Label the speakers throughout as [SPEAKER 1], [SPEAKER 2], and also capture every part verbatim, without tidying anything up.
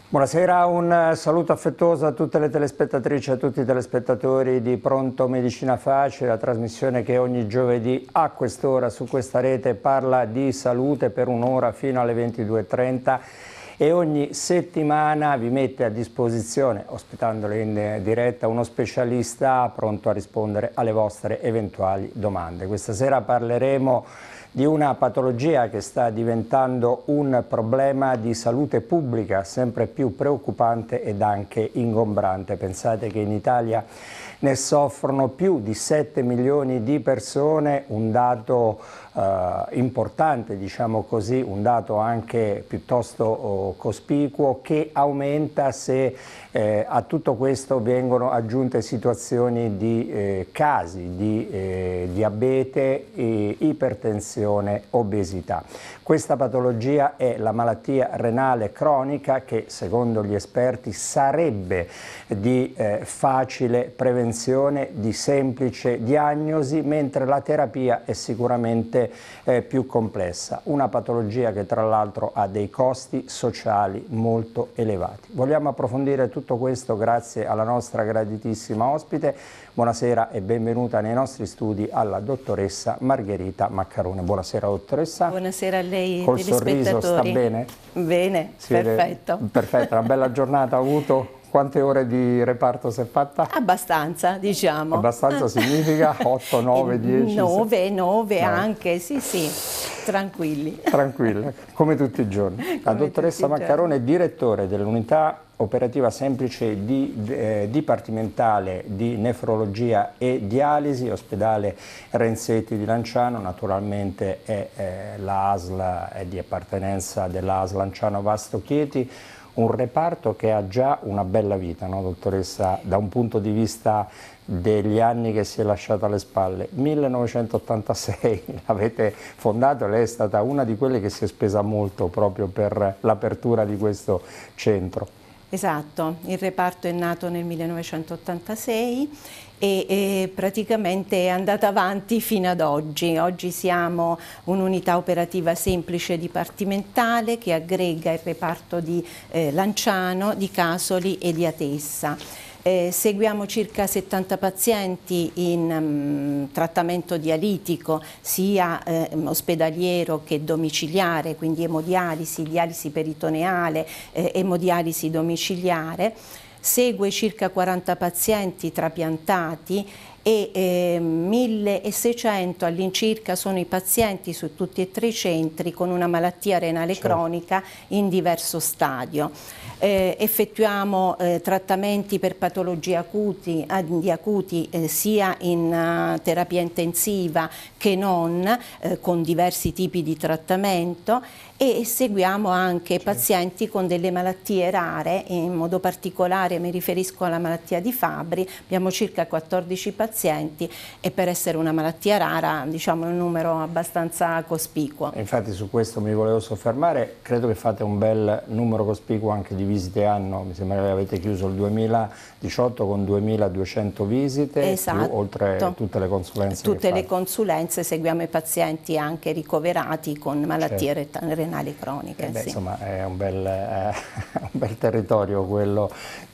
[SPEAKER 1] Buonasera, un saluto affettuoso a tutte le telespettatrici e a tutti i telespettatori di Pronto Medicina Facile, la trasmissione che ogni giovedì a quest'ora su questa rete parla di salute per un'ora fino alle ventidue e trenta e ogni settimana vi mette a disposizione, ospitandolo in diretta, uno specialista pronto a rispondere alle vostre eventuali domande. Questa sera parleremo di una patologia che sta diventando un problema di salute pubblica sempre più preoccupante ed anche ingombrante. Pensate che in Italia ne soffrono più di sette milioni di persone, un dato eh, importante, diciamo così, un dato anche piuttosto oh, cospicuo, che aumenta se eh, a tutto questo vengono aggiunte situazioni di eh, casi di eh, diabete, e ipertensione, obesità. Questa patologia è la malattia renale cronica che secondo gli esperti sarebbe di eh, facile prevenzione, di semplice diagnosi, mentre la terapia è sicuramente eh, più complessa. Una patologia che tra l'altro ha dei costi sociali molto elevati. Vogliamo approfondire tutto questo grazie alla nostra graditissima ospite. Buonasera e benvenuta nei nostri studi alla dottoressa Margherita Maccarone. Buonasera dottoressa.
[SPEAKER 2] Buonasera a lei.
[SPEAKER 1] Col sorriso sta bene?
[SPEAKER 2] Bene,
[SPEAKER 1] Si vede?
[SPEAKER 2] perfetto.
[SPEAKER 1] Perfetto, una bella giornata ha avuto? Quante ore di reparto si è fatta?
[SPEAKER 2] Abbastanza, diciamo.
[SPEAKER 1] Abbastanza significa otto, nove, dieci?
[SPEAKER 2] nove, nove
[SPEAKER 1] No.
[SPEAKER 2] anche, sì sì, tranquilli.
[SPEAKER 1] Tranquilla, come tutti i giorni. La
[SPEAKER 2] Come
[SPEAKER 1] dottoressa
[SPEAKER 2] tutti i
[SPEAKER 1] Maccarone è direttore dell'unità operativa semplice di, eh, dipartimentale di nefrologia e dialisi, ospedale Renzetti di Lanciano. Naturalmente è, eh, la A S L è di appartenenza dell'A S L Lanciano Vasto Chieti, un reparto che ha già una bella vita, no, dottoressa, da un punto di vista degli anni che si è lasciata alle spalle. millenovecentottantasei l'avete fondato, lei è stata una di quelle che si è spesa molto proprio per l'apertura di questo centro.
[SPEAKER 2] Esatto, il reparto è nato nel millenovecentottantasei e, e praticamente è andata avanti fino ad oggi. Oggi siamo un'unità operativa semplice dipartimentale che aggrega il reparto di eh, Lanciano, di Casoli e di Atessa. Eh, seguiamo circa settanta pazienti in um, trattamento dialitico, sia eh, ospedaliero che domiciliare, quindi emodialisi, dialisi peritoneale, eh, emodialisi domiciliare. Segue circa quaranta pazienti trapiantati e eh, milleseicento all'incirca sono i pazienti su tutti e tre i centri con una malattia renale
[SPEAKER 1] certo.
[SPEAKER 2] cronica in diverso stadio. Eh, effettuiamo eh, trattamenti per patologie acuti, di acuti eh, sia in uh, terapia intensiva che non, eh, con diversi tipi di trattamento, e seguiamo anche certo. pazienti con delle malattie rare, in modo particolare mi riferisco alla malattia di Fabry. Abbiamo circa quattordici pazienti e per essere una malattia rara diciamo un numero abbastanza cospicuo.
[SPEAKER 1] Infatti su questo mi volevo soffermare, credo che fate un bel numero cospicuo anche di visite anno, mi sembra che avete chiuso il duemiladiciotto con duemiladuecento visite,
[SPEAKER 2] esatto.
[SPEAKER 1] più, oltre tutte le consulenze.
[SPEAKER 2] Tutte
[SPEAKER 1] che
[SPEAKER 2] le
[SPEAKER 1] fate.
[SPEAKER 2] consulenze, seguiamo i pazienti anche ricoverati con malattie certo. renali croniche.
[SPEAKER 1] Eh beh,
[SPEAKER 2] sì.
[SPEAKER 1] Insomma è un bel, eh, un bel territorio quello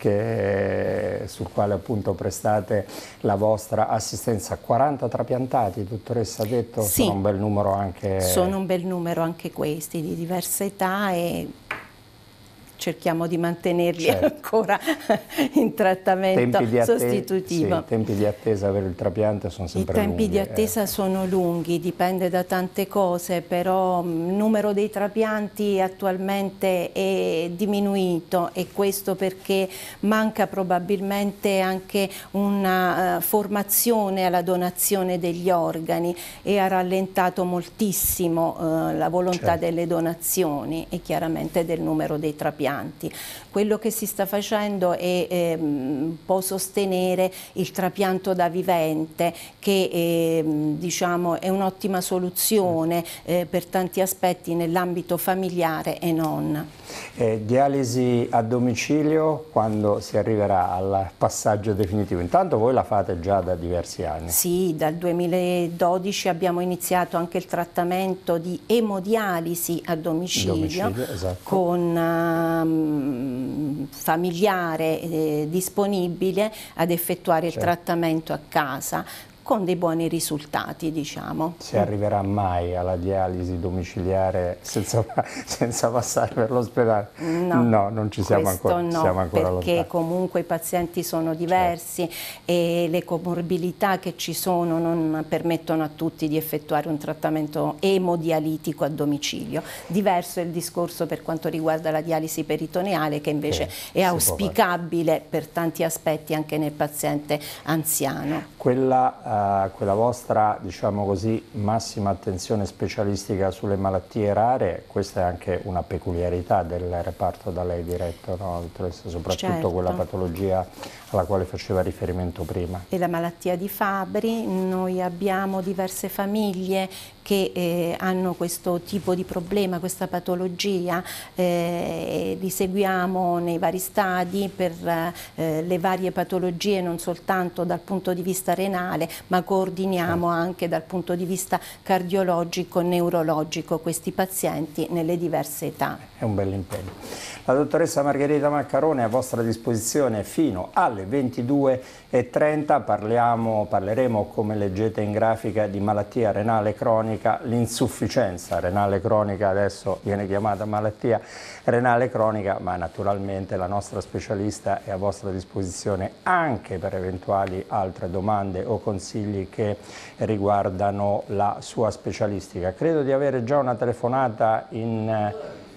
[SPEAKER 1] che, sul quale appunto prestate la vostra assistenza. quaranta trapiantati, dottoressa ha detto,
[SPEAKER 2] sì.
[SPEAKER 1] sono un bel numero anche...
[SPEAKER 2] Sono un bel numero anche questi, di diversa età, e cerchiamo di mantenerli certo. ancora in trattamento sostitutivo.
[SPEAKER 1] I tempi di attesa per il trapiante sono sempre lunghi.
[SPEAKER 2] I tempi
[SPEAKER 1] lunghi,
[SPEAKER 2] di attesa
[SPEAKER 1] eh.
[SPEAKER 2] sono lunghi, dipende da tante cose, però il numero dei trapianti attualmente è diminuito, e questo perché manca probabilmente anche una uh, formazione alla donazione degli organi, e ha rallentato moltissimo uh, la volontà certo. delle donazioni e chiaramente del numero dei trapianti. Quello che si sta facendo è eh, un po' sostenere il trapianto da vivente, che eh, diciamo, è un'ottima soluzione eh, per tanti aspetti nell'ambito familiare e non.
[SPEAKER 1] Eh, dialisi a domicilio quando si arriverà al passaggio definitivo? Intanto voi la fate già da diversi anni.
[SPEAKER 2] Sì, dal duemiladodici abbiamo iniziato anche il trattamento di emodialisi a domicilio,
[SPEAKER 1] domicilio esatto.
[SPEAKER 2] con uh, um, familiare eh, disponibile ad effettuare
[SPEAKER 1] certo.
[SPEAKER 2] il trattamento a casa, con dei buoni risultati, diciamo.
[SPEAKER 1] Si arriverà mai alla dialisi domiciliare senza, senza passare per l'ospedale?
[SPEAKER 2] No,
[SPEAKER 1] no, non ci siamo ancora,
[SPEAKER 2] no,
[SPEAKER 1] siamo ancora
[SPEAKER 2] perché
[SPEAKER 1] lontani.
[SPEAKER 2] comunque i pazienti sono diversi, certo. e le comorbidità che ci sono non permettono a tutti di effettuare un trattamento emodialitico a domicilio. Diverso è il discorso per quanto riguarda la dialisi peritoneale, che invece che è auspicabile per tanti aspetti anche nel paziente anziano.
[SPEAKER 1] Quella Uh, quella vostra, diciamo così, massima attenzione specialistica sulle malattie rare, questa è anche una peculiarità del reparto da lei diretto, no, dottoressa? Soprattutto certo. quella patologia alla quale faceva riferimento prima.
[SPEAKER 2] E la malattia di Fabry, noi abbiamo diverse famiglie che eh, hanno questo tipo di problema, questa patologia, eh, li seguiamo nei vari stadi per eh, le varie patologie, non soltanto dal punto di vista renale, ma coordiniamo sì. anche dal punto di vista cardiologico e neurologico questi pazienti nelle diverse età.
[SPEAKER 1] È un bel impegno. La dottoressa Margherita Maccarone è a vostra disposizione fino alle ventidue e trenta, parliamo, parleremo, come leggete in grafica, di malattia renale cronica, l'insufficienza renale cronica, adesso viene chiamata malattia renale cronica, ma naturalmente la nostra specialista è a vostra disposizione anche per eventuali altre domande o consigli che riguardano la sua specialistica. Credo di avere già una telefonata in...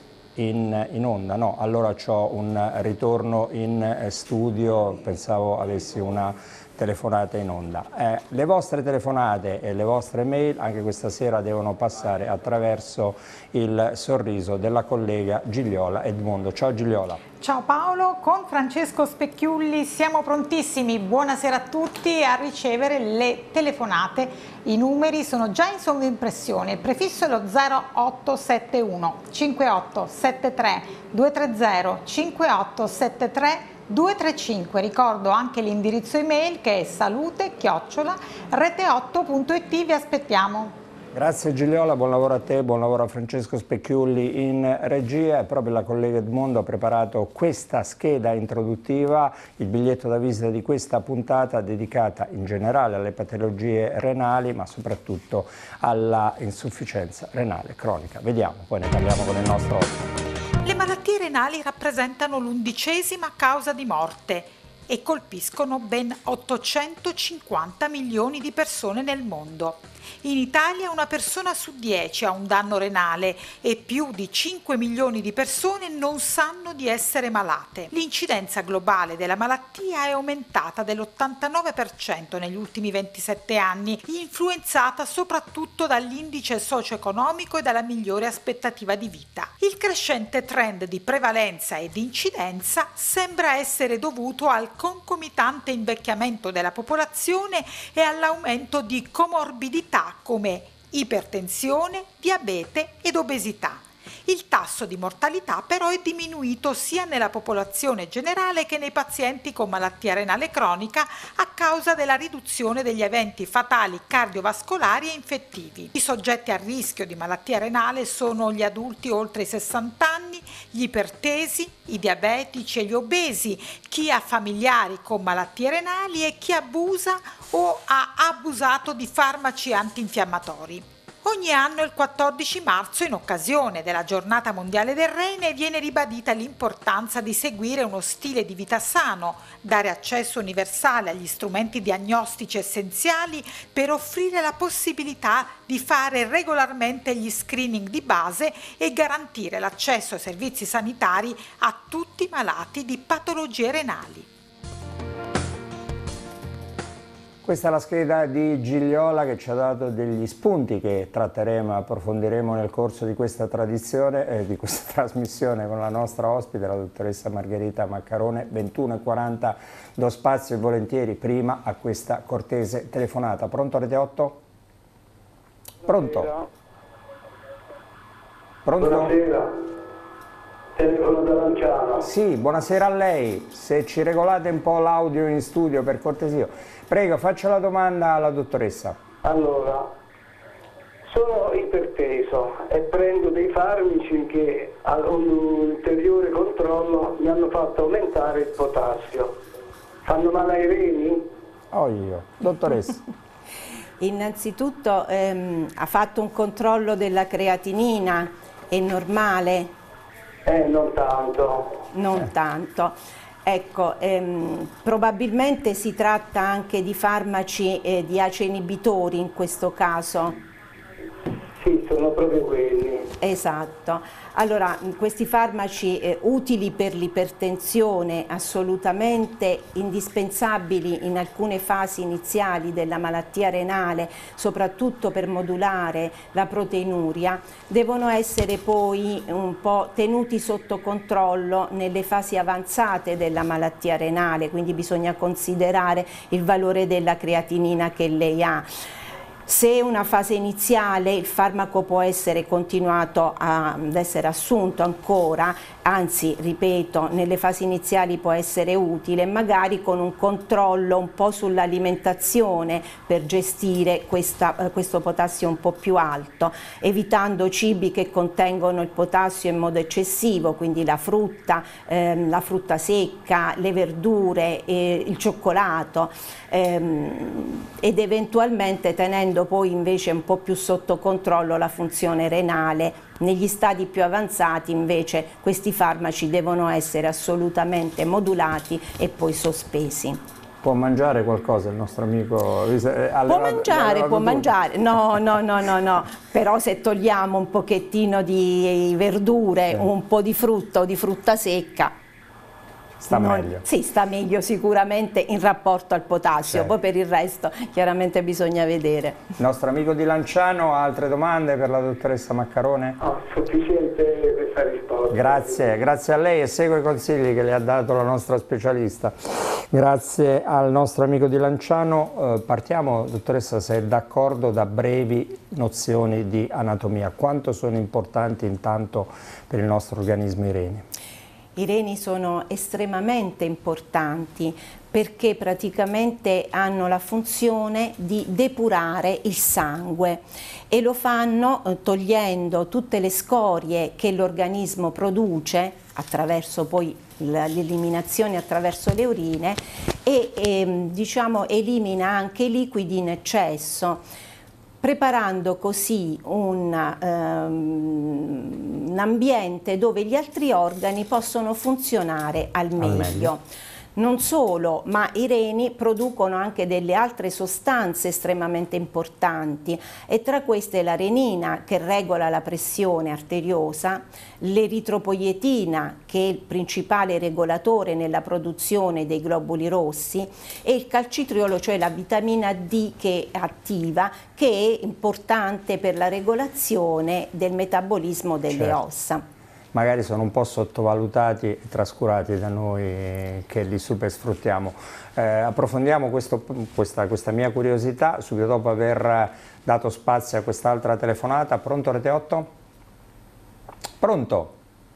[SPEAKER 1] In, in onda, no, allora ho un ritorno in studio, pensavo avessi una telefonata in onda. Eh, le vostre telefonate e le vostre mail anche questa sera devono passare attraverso il sorriso della collega Gigliola Edmondo. Ciao Gigliola.
[SPEAKER 3] Ciao Paolo, con Francesco Specchiulli siamo prontissimi, buonasera a tutti, a ricevere le telefonate. I numeri sono già in sovraimpressione, il prefisso è lo zero otto sette uno cinque otto sette tre due tre zero cinque otto sette tre due tre cinque. Ricordo anche l'indirizzo email che è salute chiocciola rete otto punto it. Vi aspettiamo.
[SPEAKER 1] Grazie Gigliola, buon lavoro a te, buon lavoro a Francesco Specchiulli in regia, e proprio la collega Edmondo ha preparato questa scheda introduttiva, il biglietto da visita di questa puntata dedicata in generale alle patologie renali, ma soprattutto alla insufficienza renale cronica. Vediamo, poi ne parliamo con il nostro ospite.
[SPEAKER 3] Le malattie renali rappresentano l'undicesima causa di morte e colpiscono ben ottocentocinquanta milioni di persone nel mondo. In Italia una persona su dieci ha un danno renale e più di cinque milioni di persone non sanno di essere malate. L'incidenza globale della malattia è aumentata dell'ottantanove per cento negli ultimi ventisette anni, influenzata soprattutto dall'indice socio-economico e dalla migliore aspettativa di vita. Il crescente trend di prevalenza e di incidenza sembra essere dovuto al concomitante invecchiamento della popolazione e all'aumento di comorbidità come ipertensione, diabete ed obesità. Il tasso di mortalità però è diminuito sia nella popolazione generale che nei pazienti con malattia renale cronica a causa della riduzione degli eventi fatali cardiovascolari e infettivi. I soggetti a rischio di malattia renale sono gli adulti oltre i sessanta anni, gli ipertesi, i diabetici e gli obesi, chi ha familiari con malattie renali e chi abusa o ha abusato di farmaci antinfiammatori. Ogni anno il quattordici marzo, in occasione della Giornata Mondiale del Rene, viene ribadita l'importanza di seguire uno stile di vita sano, dare accesso universale agli strumenti diagnostici essenziali per offrire la possibilità di fare regolarmente gli screening di base e garantire l'accesso ai servizi sanitari a tutti i malati di patologie renali.
[SPEAKER 1] Questa è la scheda di Gigliola che ci ha dato degli spunti che tratteremo e approfondiremo nel corso di questa tradizione, eh, di questa trasmissione con la nostra ospite, la dottoressa Margherita Maccarone. ventuno e quaranta, do spazio e volentieri prima a questa cortese telefonata. Pronto Rete otto? Pronto? Pronto?
[SPEAKER 4] Buonasera. Telefono da Lanciano.
[SPEAKER 1] Sì, buonasera a lei. Se ci regolate un po' l'audio in studio per cortesia. Prego, faccia la domanda alla dottoressa.
[SPEAKER 4] Allora, Sono iperteso e prendo dei farmaci che a un ulteriore controllo mi hanno fatto aumentare il potassio. Fanno male ai reni?
[SPEAKER 1] Oh io, dottoressa.
[SPEAKER 2] Innanzitutto ehm, ha fatto un controllo della creatinina, è normale?
[SPEAKER 4] Eh, non tanto.
[SPEAKER 2] Non
[SPEAKER 1] Eh.
[SPEAKER 2] tanto. Ecco, ehm, probabilmente si tratta anche di farmaci eh, di A C E inibitori in questo caso.
[SPEAKER 4] Sì, sono proprio quelli.
[SPEAKER 2] Esatto. Allora, questi farmaci eh, utili per l'ipertensione, assolutamente indispensabili in alcune fasi iniziali della malattia renale, soprattutto per modulare la proteinuria, devono essere poi un po' tenuti sotto controllo nelle fasi avanzate della malattia renale, quindi bisogna considerare il valore della creatinina che lei ha. Se è una fase iniziale il farmaco può essere continuato a, ad essere assunto ancora, anzi ripeto, nelle fasi iniziali può essere utile, magari con un controllo un po' sull'alimentazione per gestire questa, eh, questo potassio un po' più alto, evitando cibi che contengono il potassio in modo eccessivo, quindi la frutta, ehm, la frutta secca, le verdure, eh, il cioccolato, ehm, ed eventualmente tenendo poi invece un po' più sotto controllo la funzione renale. Negli stadi più avanzati invece questi farmaci devono essere assolutamente modulati e poi sospesi.
[SPEAKER 1] Può mangiare qualcosa il nostro amico?
[SPEAKER 2] Può mangiare, può mangiare, no, no, no, no, no, però se togliamo un pochettino di verdure,
[SPEAKER 1] sì,
[SPEAKER 2] un po' di frutta o di frutta secca,
[SPEAKER 1] sta
[SPEAKER 2] non,
[SPEAKER 1] meglio.
[SPEAKER 2] Sì, sta meglio sicuramente in rapporto al potassio,
[SPEAKER 1] sì,
[SPEAKER 2] poi per il resto chiaramente bisogna vedere.
[SPEAKER 1] Il nostro amico di Lanciano ha altre domande per la dottoressa Maccarone?
[SPEAKER 4] Ho sufficiente questa risposta.
[SPEAKER 1] Grazie, grazie a lei e segue i consigli che le ha dato la nostra specialista. Grazie al nostro amico di Lanciano. Eh, partiamo, dottoressa, se è d'accordo, da brevi nozioni di anatomia. Quanto sono importanti intanto per il nostro organismo i reni?
[SPEAKER 2] I reni sono estremamente importanti perché praticamente hanno la funzione di depurare il sangue e lo fanno eh, togliendo tutte le scorie che l'organismo produce attraverso poi l'eliminazione attraverso le urine e, e diciamo elimina anche i liquidi in eccesso, preparando così un, um, un ambiente dove gli altri organi possono funzionare al meglio. Al meglio. Non solo, ma i reni producono anche delle altre sostanze estremamente importanti e tra queste la renina che regola la pressione arteriosa, l'eritropoietina che è il principale regolatore nella produzione dei globuli rossi e il calcitriolo, cioè la vitamina D che è attiva, che è importante per la regolazione del metabolismo delle
[SPEAKER 1] certo.
[SPEAKER 2] ossa.
[SPEAKER 1] Magari sono un po' sottovalutati e trascurati da noi che li super sfruttiamo. Eh, approfondiamo questo, questa, questa mia curiosità subito dopo aver dato spazio a quest'altra telefonata. Pronto Rete otto? Pronto?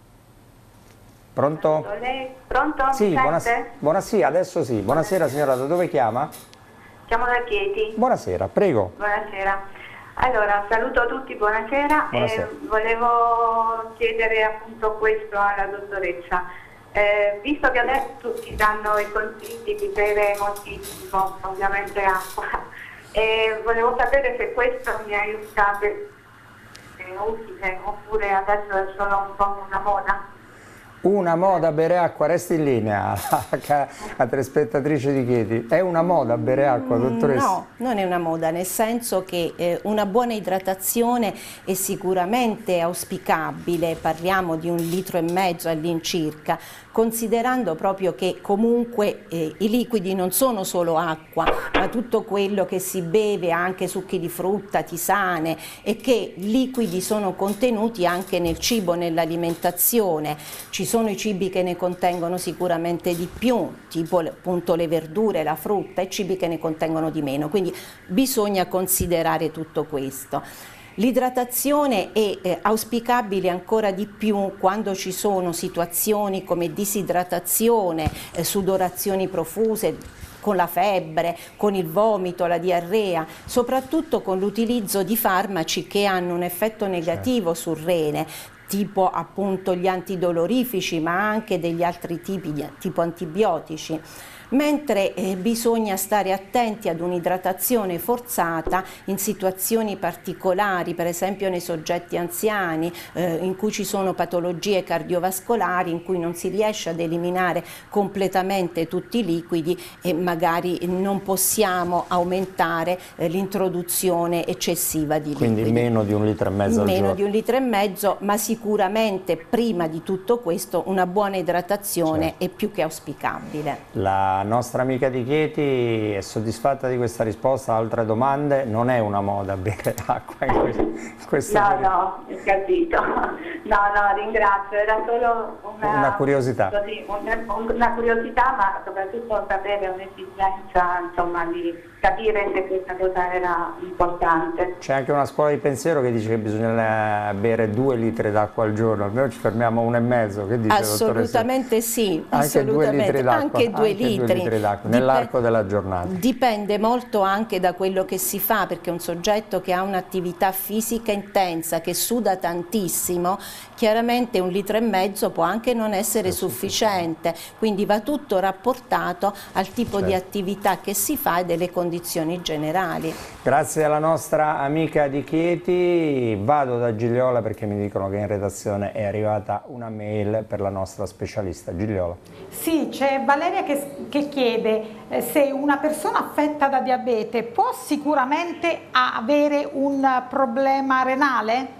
[SPEAKER 1] Pronto?
[SPEAKER 5] Pronto?
[SPEAKER 1] Sì, buonasera, buonasera, adesso sì. Buonasera signora, da dove chiama?
[SPEAKER 5] Chiamo da Chieti.
[SPEAKER 1] Buonasera, prego.
[SPEAKER 5] Buonasera. Allora, saluto tutti, buonasera.
[SPEAKER 1] Buonasera.
[SPEAKER 5] Eh, volevo chiedere appunto questo alla dottoressa. Eh, visto che adesso tutti danno i consigli di bere moltissimo, ovviamente acqua, eh, volevo sapere se questo mi aiuta, per, è utile oppure adesso è solo un po' una moda.
[SPEAKER 1] Una moda bere acqua, resti in linea, la telespettatrice di Chieti. È una moda bere acqua, dottoressa?
[SPEAKER 2] No, non è una moda, nel senso che eh, una buona idratazione è sicuramente auspicabile, parliamo di un litro e mezzo all'incirca, considerando proprio che comunque eh, i liquidi non sono solo acqua, ma tutto quello che si beve, anche succhi di frutta, tisane, e che liquidi sono contenuti anche nel cibo, nell'alimentazione. Ci sono i cibi che ne contengono sicuramente di più, tipo appunto le verdure, la frutta, e cibi che ne contengono di meno, quindi bisogna considerare tutto questo. L'idratazione è eh, auspicabile ancora di più quando ci sono situazioni come disidratazione, eh, sudorazioni profuse, con la febbre, con il vomito, la diarrea, soprattutto con l'utilizzo di farmaci che hanno un effetto negativo sul rene, tipo appunto gli antidolorifici, ma anche degli altri tipi, di, tipo antibiotici. Mentre eh, bisogna stare attenti ad un'idratazione forzata in situazioni particolari, per esempio nei soggetti anziani, eh, in cui ci sono patologie cardiovascolari, in cui non si riesce ad eliminare completamente tutti i liquidi e magari non possiamo aumentare eh, l'introduzione eccessiva di liquidi.
[SPEAKER 1] Quindi meno di un litro e mezzo al giorno.
[SPEAKER 2] Meno di un litro e mezzo, ma sicuramente prima di tutto questo una buona idratazione certo. è più che auspicabile.
[SPEAKER 1] La La nostra amica di Chieti è soddisfatta di questa risposta? Altre domande? Non è una moda bere acqua in questo, in questo
[SPEAKER 5] No,
[SPEAKER 1] periodo.
[SPEAKER 5] no, ho capito. No, no, ringrazio, era solo una,
[SPEAKER 1] una curiosità.
[SPEAKER 5] Così, una, una curiosità, ma soprattutto sapere un'esigenza, insomma, di capire se questa cosa era importante.
[SPEAKER 1] C'è anche una scuola di pensiero che dice che bisogna bere due litri d'acqua al giorno, almeno ci fermiamo a uno e mezzo, che dice?
[SPEAKER 2] Assolutamente sì,
[SPEAKER 1] anche
[SPEAKER 2] assolutamente.
[SPEAKER 1] due litri d'acqua,
[SPEAKER 2] anche due
[SPEAKER 1] anche
[SPEAKER 2] litri,
[SPEAKER 1] due litri d'acqua nell'arco della giornata.
[SPEAKER 2] Dipende molto anche da quello che si fa, perché un soggetto che ha un'attività fisica intensa, che suda tantissimo, chiaramente un litro e mezzo può anche non essere sufficiente, quindi va tutto rapportato al tipo certo. di attività che si fa e delle condizioni generali.
[SPEAKER 1] Grazie alla nostra amica di Chieti, vado da Gigliola perché mi dicono che in redazione è arrivata una mail per la nostra specialista. Gigliola.
[SPEAKER 3] Sì, c'è Valeria che, che chiede eh, se una persona affetta da diabete può sicuramente avere un problema renale?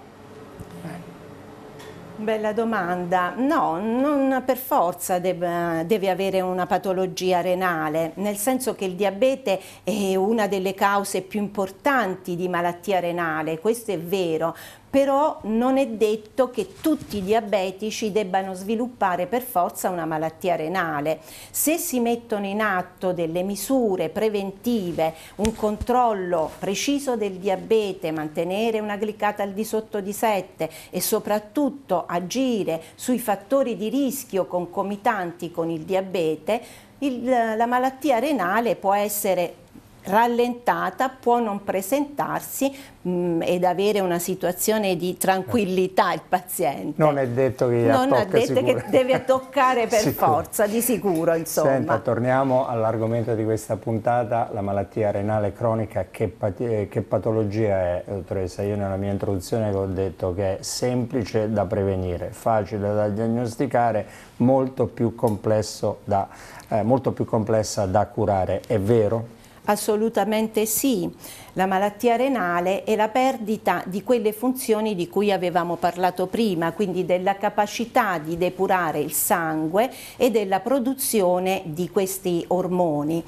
[SPEAKER 2] Bella domanda. No, non per forza deve, deve avere una patologia renale, nel senso che il diabete è una delle cause più importanti di malattia renale, questo è vero. Però non è detto che tutti i diabetici debbano sviluppare per forza una malattia renale. Se si mettono in atto delle misure preventive, un controllo preciso del diabete, mantenere una glicata al di sotto di sette e soprattutto agire sui fattori di rischio concomitanti con il diabete, il, la malattia renale può essere rallentata, può non presentarsi mh, ed avere una situazione di tranquillità il paziente.
[SPEAKER 1] Non è detto che
[SPEAKER 2] non ha detto
[SPEAKER 1] sicuro.
[SPEAKER 2] che deve toccare per forza, di sicuro, insomma.
[SPEAKER 1] Senta, torniamo all'argomento di questa puntata, la malattia renale cronica. Che, che patologia è, dottoressa? Io nella mia introduzione ho detto che è semplice da prevenire, facile da diagnosticare, molto più complesso da, eh, molto più complessa da curare. È vero?
[SPEAKER 2] Assolutamente sì. La malattia renale è la perdita di quelle funzioni di cui avevamo parlato prima, quindi della capacità di depurare il sangue e della produzione di questi ormoni.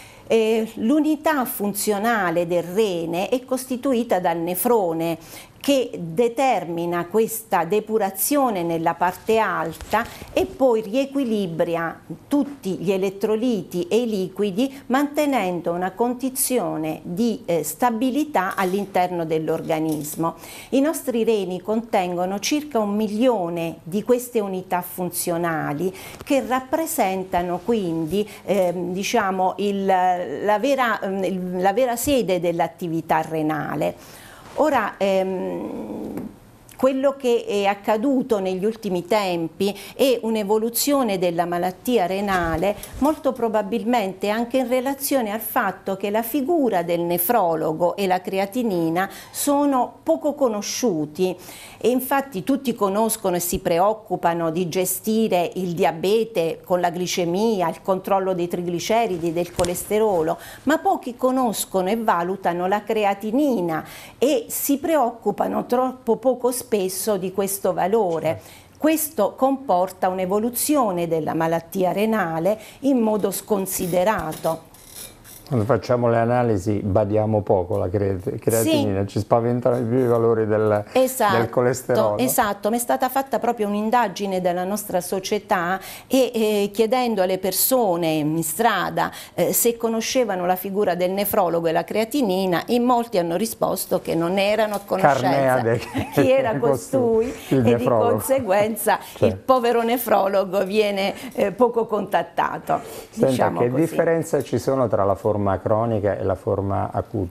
[SPEAKER 2] L'unità funzionale del rene è costituita dal nefrone, che determina questa depurazione nella parte alta e poi riequilibra tutti gli elettroliti e i liquidi mantenendo una condizione di eh, stabilità all'interno dell'organismo. I nostri reni contengono circa un milione di queste unità funzionali che rappresentano quindi eh, diciamo il, la, vera, il, la vera sede dell'attività renale. Ora, ehm, quello che è accaduto negli ultimi tempi è un'evoluzione della malattia renale, molto probabilmente anche in relazione al fatto che la figura del nefrologo e la creatinina sono poco conosciuti e infatti tutti conoscono e si preoccupano di gestire il diabete con la glicemia, il controllo dei trigliceridi, del colesterolo, ma pochi conoscono e valutano la creatinina e si preoccupano troppo poco spesso spesso di questo valore. Questo comporta un'evoluzione della malattia renale in modo sconsiderato.
[SPEAKER 1] Quando facciamo le analisi badiamo poco alla creatinina, sì. Ci spaventano di più i valori del,
[SPEAKER 2] esatto,
[SPEAKER 1] del colesterolo.
[SPEAKER 2] Esatto, mi è stata fatta proprio un'indagine dalla nostra società e eh, chiedendo alle persone in strada eh, se conoscevano la figura del nefrologo e la creatinina, in molti hanno risposto che non erano a conoscenza
[SPEAKER 1] de...
[SPEAKER 2] chi era costui e
[SPEAKER 1] nefrologo.
[SPEAKER 2] Di conseguenza cioè. il povero nefrologo viene eh, poco contattato.
[SPEAKER 1] Senta,
[SPEAKER 2] diciamo
[SPEAKER 1] che
[SPEAKER 2] così.
[SPEAKER 1] differenza ci sono tra la forma cronica e la forma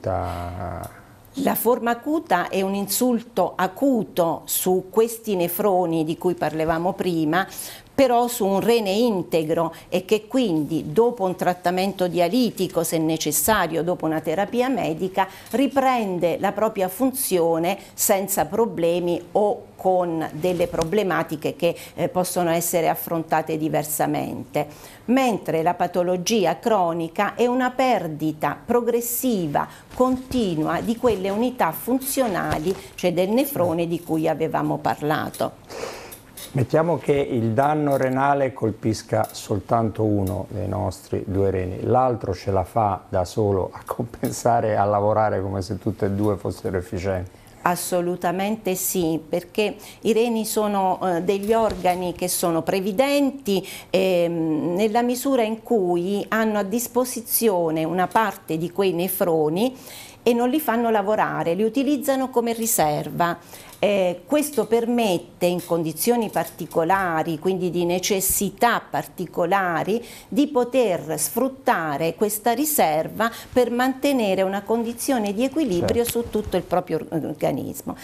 [SPEAKER 1] acuta?
[SPEAKER 2] La forma acuta è un insulto acuto su questi nefroni di cui parlavamo prima, però su un rene integro e che quindi dopo un trattamento dialitico, se necessario, dopo una terapia medica, riprende la propria funzione senza problemi o con delle problematiche che eh, possono essere affrontate diversamente, mentre la patologia cronica è una perdita progressiva, continua di quelle unità funzionali, cioè del nefrone di cui avevamo parlato.
[SPEAKER 1] Mettiamo che il danno renale colpisca soltanto uno dei nostri due reni, l'altro ce la fa da solo a compensare e a lavorare come se tutte e due fossero efficienti?
[SPEAKER 2] Assolutamente sì, perché i reni sono eh, degli organi che sono previdenti eh, nella misura in cui hanno a disposizione una parte di quei nefroni e non li fanno lavorare, li utilizzano come riserva. Eh, questo permette in condizioni particolari, quindi di necessità particolari, di poter sfruttare questa riserva per mantenere una condizione di equilibrio certo. su tutto il proprio organismo.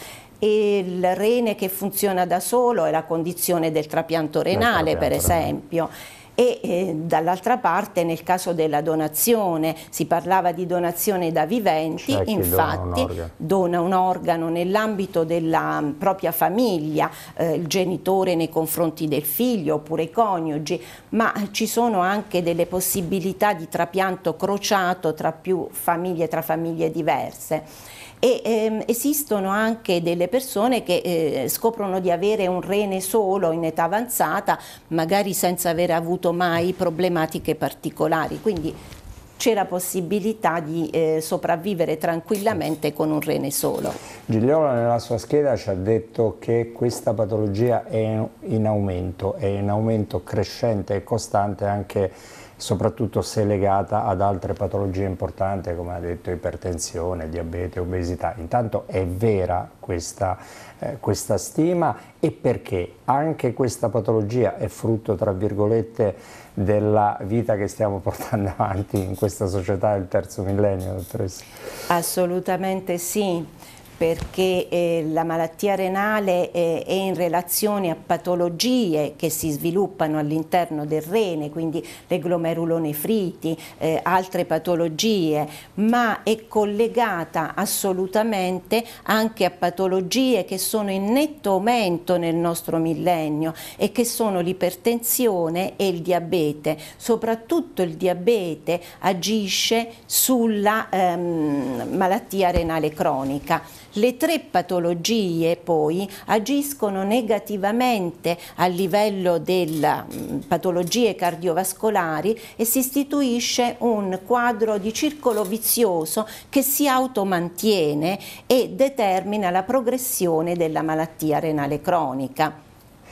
[SPEAKER 2] E il rene che funziona da solo è la condizione del trapianto renale, per esempio. E eh, dall'altra parte nel caso della donazione si parlava di donazione da viventi,
[SPEAKER 1] cioè,
[SPEAKER 2] infatti dona un, dona un organo nell'ambito della propria famiglia, eh, il genitore nei confronti del figlio oppure i coniugi, ma ci sono anche delle possibilità di trapianto crociato tra più famiglie, tra famiglie diverse. E ehm, esistono anche delle persone che eh, scoprono di avere un rene solo in età avanzata, magari senza aver avuto mai problematiche particolari, quindi c'è la possibilità di eh, sopravvivere tranquillamente con un rene solo.
[SPEAKER 1] Gigliola nella sua scheda ci ha detto che questa patologia è in aumento, è in aumento crescente e costante anche soprattutto se legata ad altre patologie importanti come ha detto ipertensione, diabete, obesità. Intanto è vera questa, eh, questa stima e perché anche questa patologia è frutto tra virgolette della vita che stiamo portando avanti in questa società del terzo millennio, dottoressa?
[SPEAKER 2] Assolutamente sì. Perché eh, la malattia renale eh, è in relazione a patologie che si sviluppano all'interno del rene, quindi le glomerulonefriti, eh, altre patologie, ma è collegata assolutamente anche a patologie che sono in netto aumento nel nostro millennio e che sono l'ipertensione e il diabete. Soprattutto il diabete agisce sulla ehm, malattia renale cronica. Le tre patologie poi agiscono negativamente a livello delle patologie cardiovascolari e si istituisce un quadro di circolo vizioso che si automantiene e determina la progressione della malattia renale cronica.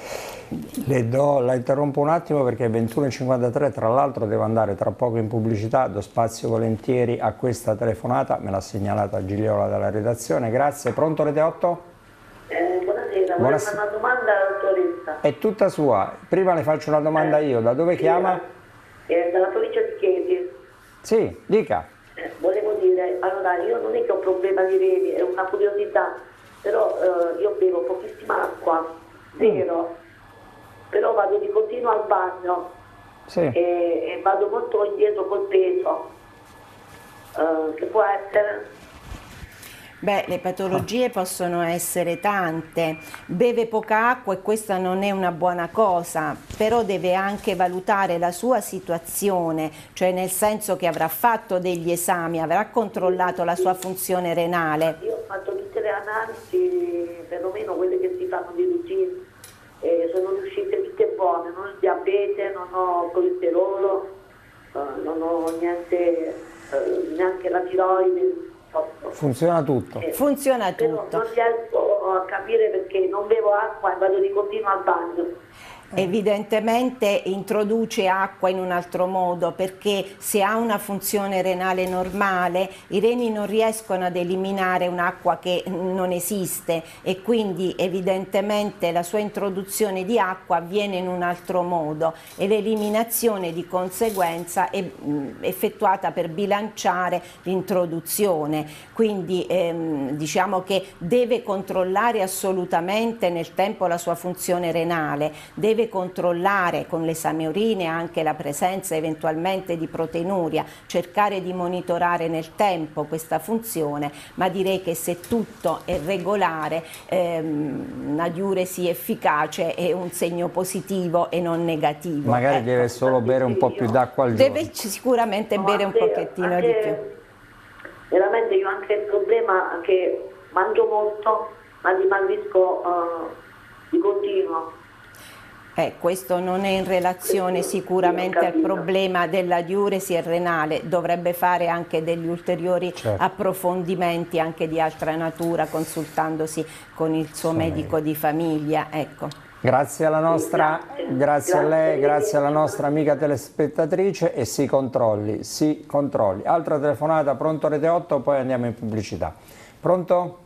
[SPEAKER 1] Le do, la interrompo un attimo perché è ventuno e cinquantatré, tra l'altro devo andare tra poco in pubblicità, do spazio volentieri a questa telefonata, me l'ha segnalata Gigliola dalla redazione, grazie. Pronto Rete otto?
[SPEAKER 6] Eh, buonasera, volevo fare una domanda alla dottoressa.
[SPEAKER 1] È tutta sua, prima le faccio una domanda io, da dove chiama?
[SPEAKER 6] Eh, dalla provincia di Chieti.
[SPEAKER 1] Sì, dica.
[SPEAKER 6] Eh, volevo dire, allora io non è che ho problema di reni, è una curiosità, però eh, io bevo pochissima acqua, zero. Mm. Però vado di continuo al bagno sì. e, e vado molto indietro col peso, uh, che può essere?
[SPEAKER 2] Beh, le patologie possono essere tante, beve poca acqua e questa non è una buona cosa, però deve anche valutare la sua situazione, cioè nel senso che avrà fatto degli esami, avrà controllato la sua funzione renale.
[SPEAKER 6] Io ho fatto tutte le analisi, perlomeno quelle che si fanno di routine. Eh, sono riuscite tutte buone, non ho diabete, non ho colesterolo, eh, non ho niente eh, neanche la tiroide.
[SPEAKER 1] Funziona tutto.
[SPEAKER 6] Eh,
[SPEAKER 2] Funziona
[SPEAKER 6] però
[SPEAKER 2] tutto.
[SPEAKER 6] non riesco a capire perché non bevo acqua e vado di continuo al bagno.
[SPEAKER 2] Evidentemente introduce acqua in un altro modo, perché se ha una funzione renale normale i reni non riescono ad eliminare un'acqua che non esiste e quindi evidentemente la sua introduzione di acqua avviene in un altro modo e l'eliminazione di conseguenza è mh, effettuata per bilanciare l'introduzione. Quindi ehm, diciamo che deve controllare assolutamente nel tempo la sua funzione renale, deve deve controllare con l'esame urine anche la presenza eventualmente di proteinuria, cercare di monitorare nel tempo questa funzione, ma direi che se tutto è regolare ehm, una diuresi efficace è un segno positivo e non negativo.
[SPEAKER 1] Magari
[SPEAKER 2] ecco.
[SPEAKER 1] deve solo bere un po' più d'acqua al giorno.
[SPEAKER 2] Deve sicuramente
[SPEAKER 6] No,
[SPEAKER 2] bere un
[SPEAKER 6] anche-
[SPEAKER 2] pochettino
[SPEAKER 6] anche-
[SPEAKER 2] di più.
[SPEAKER 6] Veramente io ho anche il problema che mangio molto ma dimagrisco uh, di continuo.
[SPEAKER 2] Eh, questo non è in relazione sicuramente al problema della diuresi renale, dovrebbe fare anche degli ulteriori
[SPEAKER 1] certo.
[SPEAKER 2] approfondimenti anche di altra natura consultandosi con il suo
[SPEAKER 1] Sì.
[SPEAKER 2] medico di famiglia. Ecco.
[SPEAKER 1] Grazie alla nostra,
[SPEAKER 6] Grazie.
[SPEAKER 1] grazie a lei,
[SPEAKER 6] Grazie.
[SPEAKER 1] grazie alla nostra amica telespettatrice e si controlli, si controlli. Altra telefonata, pronto Rete otto, poi andiamo in pubblicità. Pronto?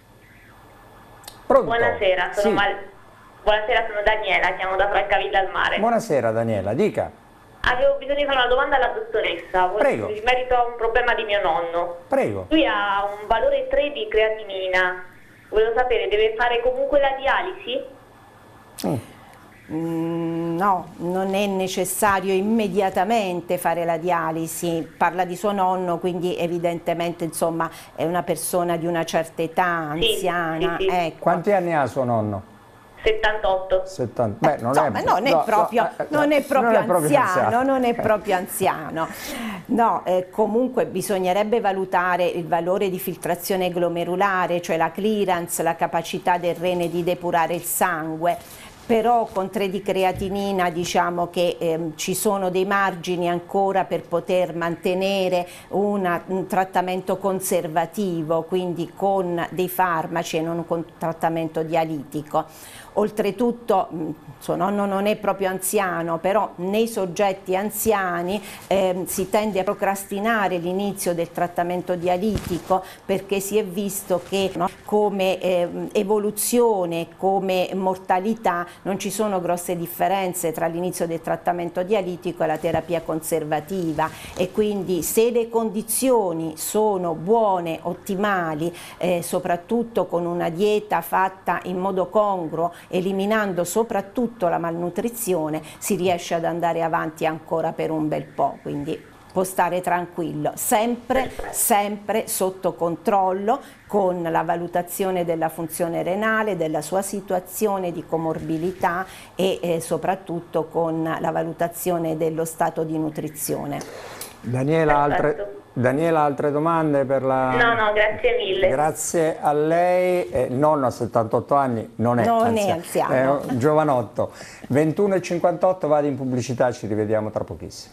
[SPEAKER 1] Pronto?
[SPEAKER 7] Buonasera, sono,
[SPEAKER 1] Sì.
[SPEAKER 7] Mal... Buonasera, sono Daniela, chiamo da Francavilla al Mare.
[SPEAKER 1] Buonasera Daniela, dica.
[SPEAKER 7] Avevo bisogno di fare una domanda alla dottoressa.
[SPEAKER 1] Prego.
[SPEAKER 7] In merito a un problema di mio nonno.
[SPEAKER 1] Prego.
[SPEAKER 7] Lui ha un valore tre di creatinina. Volevo sapere, deve fare comunque la dialisi?
[SPEAKER 1] Mm.
[SPEAKER 2] Mm, no, non è necessario immediatamente fare la dialisi, parla di suo nonno, quindi evidentemente insomma è una persona di una certa età,
[SPEAKER 7] Sì,
[SPEAKER 2] anziana.
[SPEAKER 7] sì, sì.
[SPEAKER 2] Ecco.
[SPEAKER 1] Quanti anni ha suo nonno?
[SPEAKER 7] settantotto.
[SPEAKER 1] settanta. Beh, non
[SPEAKER 2] Insomma,
[SPEAKER 1] è,
[SPEAKER 2] non è
[SPEAKER 1] no,
[SPEAKER 2] proprio,
[SPEAKER 1] no, eh,
[SPEAKER 2] non è proprio
[SPEAKER 1] non è proprio
[SPEAKER 2] anziano, non è
[SPEAKER 1] Eh.
[SPEAKER 2] proprio anziano. No, eh, comunque bisognerebbe valutare il valore di filtrazione glomerulare, cioè la clearance, la capacità del rene di depurare il sangue. Però con tre di creatinina diciamo che ehm, ci sono dei margini ancora per poter mantenere una, un trattamento conservativo, quindi con dei farmaci e non con trattamento dialitico. Oltretutto mh, suo nonno non è proprio anziano, però nei soggetti anziani ehm, si tende a procrastinare l'inizio del trattamento dialitico perché si è visto che no, come ehm, evoluzione, come mortalità non ci sono grosse differenze tra l'inizio del trattamento dialitico e la terapia conservativa e quindi se le condizioni sono buone, ottimali, eh, soprattutto con una dieta fatta in modo congruo, eliminando soprattutto la malnutrizione, si riesce ad andare avanti ancora per un bel po', quindi può stare tranquillo, sempre, sempre sotto controllo con la valutazione della funzione renale, della sua situazione di comorbilità e eh, soprattutto con la valutazione dello stato di nutrizione.
[SPEAKER 1] Daniela, altre, Daniela, altre domande per la...
[SPEAKER 7] No, no, grazie mille.
[SPEAKER 1] Grazie a lei. Eh, il nonno a settantotto anni non è
[SPEAKER 2] Non
[SPEAKER 1] anziano,
[SPEAKER 2] è anziano.
[SPEAKER 1] è un giovanotto. ventuno e cinquantotto, vado in pubblicità, ci rivediamo tra pochissimo.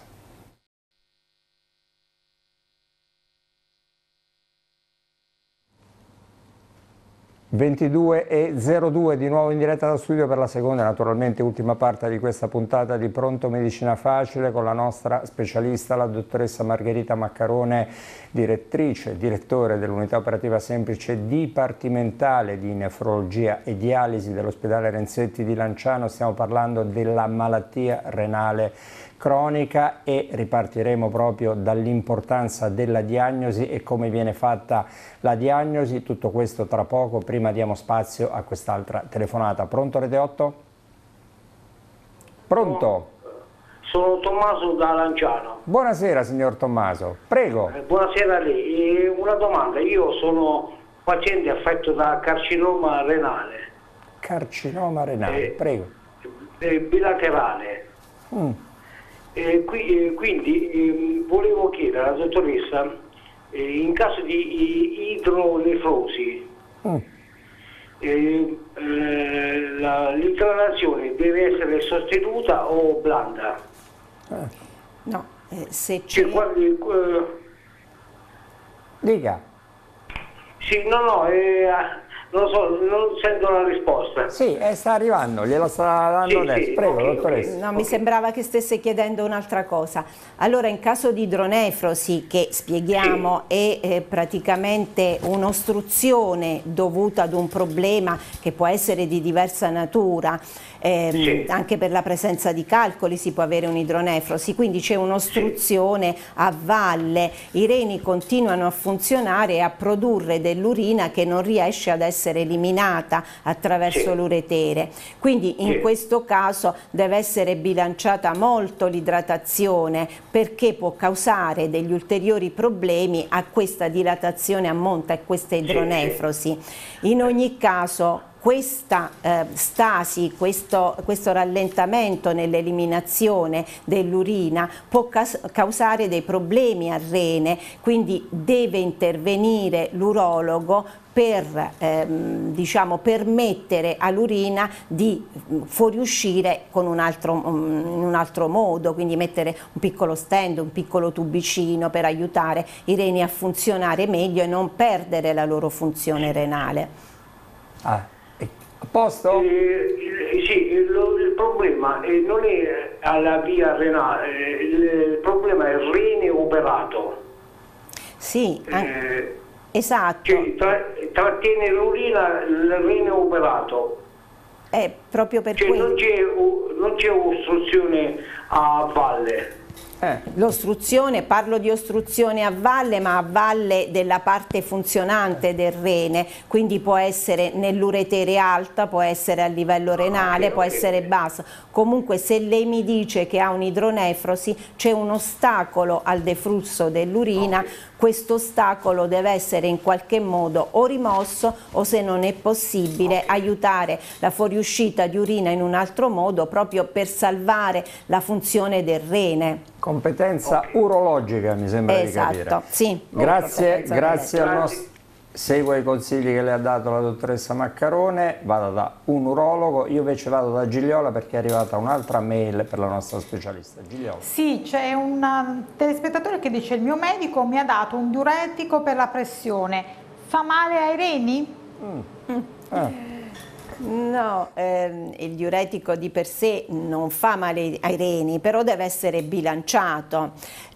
[SPEAKER 1] ventidue e zero due di nuovo in diretta da studio per la seconda e naturalmente ultima parte di questa puntata di Pronto Medicina Facile con la nostra specialista, la dottoressa Margherita Maccarone, direttrice e direttore dell'unità operativa semplice dipartimentale di nefrologia e dialisi dell'ospedale Renzetti di Lanciano. Stiamo parlando della malattia renale cronica e ripartiremo proprio dall'importanza della diagnosi e come viene fatta la diagnosi. Tutto questo tra poco, prima diamo spazio a quest'altra telefonata. Pronto Rete otto? Pronto?
[SPEAKER 8] Sono Tommaso da Lanciano.
[SPEAKER 1] Buonasera signor Tommaso, prego.
[SPEAKER 8] Eh, buonasera a lei. Eh, una domanda, io sono paziente affetto da carcinoma renale.
[SPEAKER 1] Carcinoma renale,
[SPEAKER 8] Eh,
[SPEAKER 1] prego.
[SPEAKER 8] Eh, bilaterale.
[SPEAKER 1] Mm.
[SPEAKER 8] Eh, qui, eh, quindi eh, volevo chiedere alla dottoressa, eh, in caso di idronefrosi,
[SPEAKER 1] Mm.
[SPEAKER 8] eh, eh, la- l'idratazione deve essere sostenuta o blanda?
[SPEAKER 2] No, eh, se c'è...
[SPEAKER 8] Cioè, quando- eh,
[SPEAKER 1] Dica.
[SPEAKER 8] Sì, no, no, eh, non lo so, non sento la risposta.
[SPEAKER 1] Sì, eh, sta arrivando, gliela sta dando
[SPEAKER 8] Sì,
[SPEAKER 1] adesso.
[SPEAKER 8] sì,
[SPEAKER 1] Prego,
[SPEAKER 8] ok,
[SPEAKER 1] dottoressa.
[SPEAKER 8] ok.
[SPEAKER 2] No, mi sembrava che stesse chiedendo un'altra cosa. Allora, in caso di idronefrosi, che spieghiamo
[SPEAKER 8] Sì.
[SPEAKER 2] è eh, praticamente un'ostruzione dovuta ad un problema che può essere di diversa natura, ehm,
[SPEAKER 8] Sì.
[SPEAKER 2] anche per la presenza di calcoli si può avere un'idronefrosi, quindi c'è un'ostruzione
[SPEAKER 8] Sì.
[SPEAKER 2] a valle, i reni continuano a funzionare e a produrre dell'urina che non riesce ad essere eliminata attraverso
[SPEAKER 8] Sì.
[SPEAKER 2] l'uretere. Quindi in
[SPEAKER 8] Sì.
[SPEAKER 2] questo caso deve essere bilanciata molto l'idratazione, perché può causare degli ulteriori problemi a questa dilatazione a monte e questa idronefrosi. In ogni caso questa eh, stasi, questo, questo rallentamento nell'eliminazione dell'urina può cas- causare dei problemi al rene, quindi deve intervenire l'urologo per ehm, diciamo, permettere all'urina di fuoriuscire con un altro, um, in un altro modo, quindi mettere un piccolo stent, un piccolo tubicino per aiutare i reni a funzionare meglio e non perdere la loro funzione renale.
[SPEAKER 1] Ah. A posto?
[SPEAKER 8] Eh, sì, il, il problema eh, non è alla via renale, eh, il, il problema è il rene operato.
[SPEAKER 2] Sì,
[SPEAKER 8] Eh,
[SPEAKER 2] esatto.
[SPEAKER 8] cioè, tra, trattiene l'urina il rene operato.
[SPEAKER 2] È proprio per
[SPEAKER 8] Cioè,
[SPEAKER 2] cui
[SPEAKER 8] non c'è non c'è ostruzione a valle.
[SPEAKER 1] Eh.
[SPEAKER 2] l'ostruzione, parlo di ostruzione a valle, ma a valle della parte funzionante del rene, quindi può essere nell'uretere alta, può essere a livello renale,
[SPEAKER 8] ok,
[SPEAKER 2] può
[SPEAKER 8] ok.
[SPEAKER 2] essere basso. Comunque se lei mi dice che ha un'idronefrosi, c'è un ostacolo al deflusso dell'urina,
[SPEAKER 8] Ok.
[SPEAKER 2] questo ostacolo deve essere in qualche modo o rimosso o, se non è possibile, aiutare la fuoriuscita di urina in un altro modo, proprio per salvare la funzione del rene.
[SPEAKER 1] Competenza
[SPEAKER 8] Ok.
[SPEAKER 1] urologica, mi sembra
[SPEAKER 2] Esatto,
[SPEAKER 1] di capire.
[SPEAKER 2] sì.
[SPEAKER 1] Grazie,
[SPEAKER 2] Competenza
[SPEAKER 1] grazie al
[SPEAKER 8] Grazie.
[SPEAKER 1] nostro. Segua i consigli che le ha dato la dottoressa Maccarone, vada da un urologo, io invece vado da Gigliola perché è arrivata un'altra mail per la nostra specialista. Gigliola.
[SPEAKER 3] Sì, c'è un um, telespettatore che dice: il mio medico mi ha dato un diuretico per la pressione, fa male ai reni?
[SPEAKER 1] Mm. Ah.
[SPEAKER 2] No, ehm, il diuretico di per sé non fa male ai reni, però deve essere bilanciato,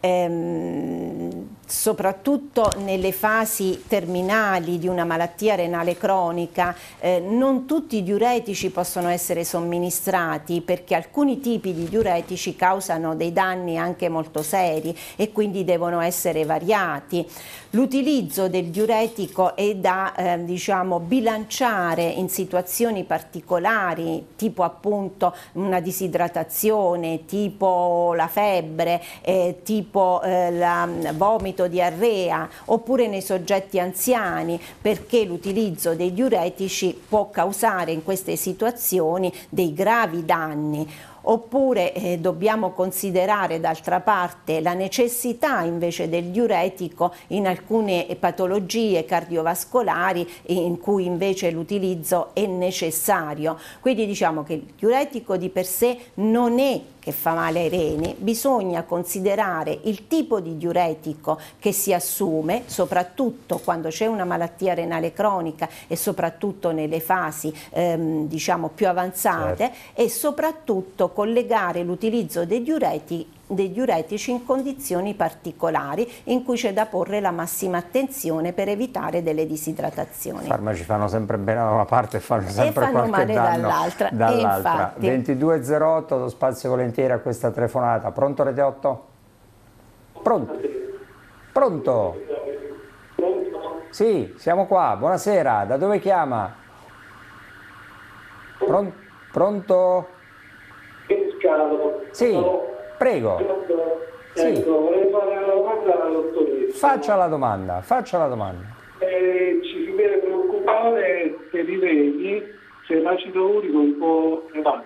[SPEAKER 2] ehm, soprattutto nelle fasi terminali di una malattia renale cronica. Eh, non tutti i diuretici possono essere somministrati, perché alcuni tipi di diuretici causano dei danni anche molto seri e quindi devono essere variati. L'utilizzo del diuretico è da eh, diciamo, bilanciare in situazioni particolari, tipo appunto una disidratazione, tipo la febbre, eh, tipo eh, la vomito, diarrea, oppure nei soggetti anziani, perché l'utilizzo dei diuretici può causare in queste situazioni dei gravi danni. Oppure eh, dobbiamo considerare d'altra parte la necessità invece del diuretico in alcune patologie cardiovascolari in cui invece l'utilizzo è necessario. Quindi diciamo che il diuretico di per sé non è che fa male ai reni, bisogna considerare il tipo di diuretico che si assume, soprattutto quando c'è una malattia renale cronica e soprattutto nelle fasi ehm, diciamo più avanzate,
[SPEAKER 1] Certo.
[SPEAKER 2] e soprattutto collegare l'utilizzo dei diureti dei diuretici in condizioni particolari in cui c'è da porre la massima attenzione per evitare delle disidratazioni.
[SPEAKER 1] I farmaci fanno sempre bene da una parte e fanno sempre
[SPEAKER 2] fanno
[SPEAKER 1] qualche
[SPEAKER 2] male
[SPEAKER 1] danno
[SPEAKER 2] dall'altra, e
[SPEAKER 1] dall'altra.
[SPEAKER 2] infatti.
[SPEAKER 1] ventidue zero otto, do spazio volentieri a questa telefonata. Pronto Rete otto? Pronto? Pronto? Sì, siamo qua, buonasera, da dove chiama? Pron- pronto? Sì, prego. Sì.
[SPEAKER 9] Ecco, vorrei fare una domanda alla dottoressa.
[SPEAKER 1] Faccia la domanda, faccia la domanda.
[SPEAKER 9] Eh, ci si deve preoccupare per i reni se l'acido urico è un po' elevato.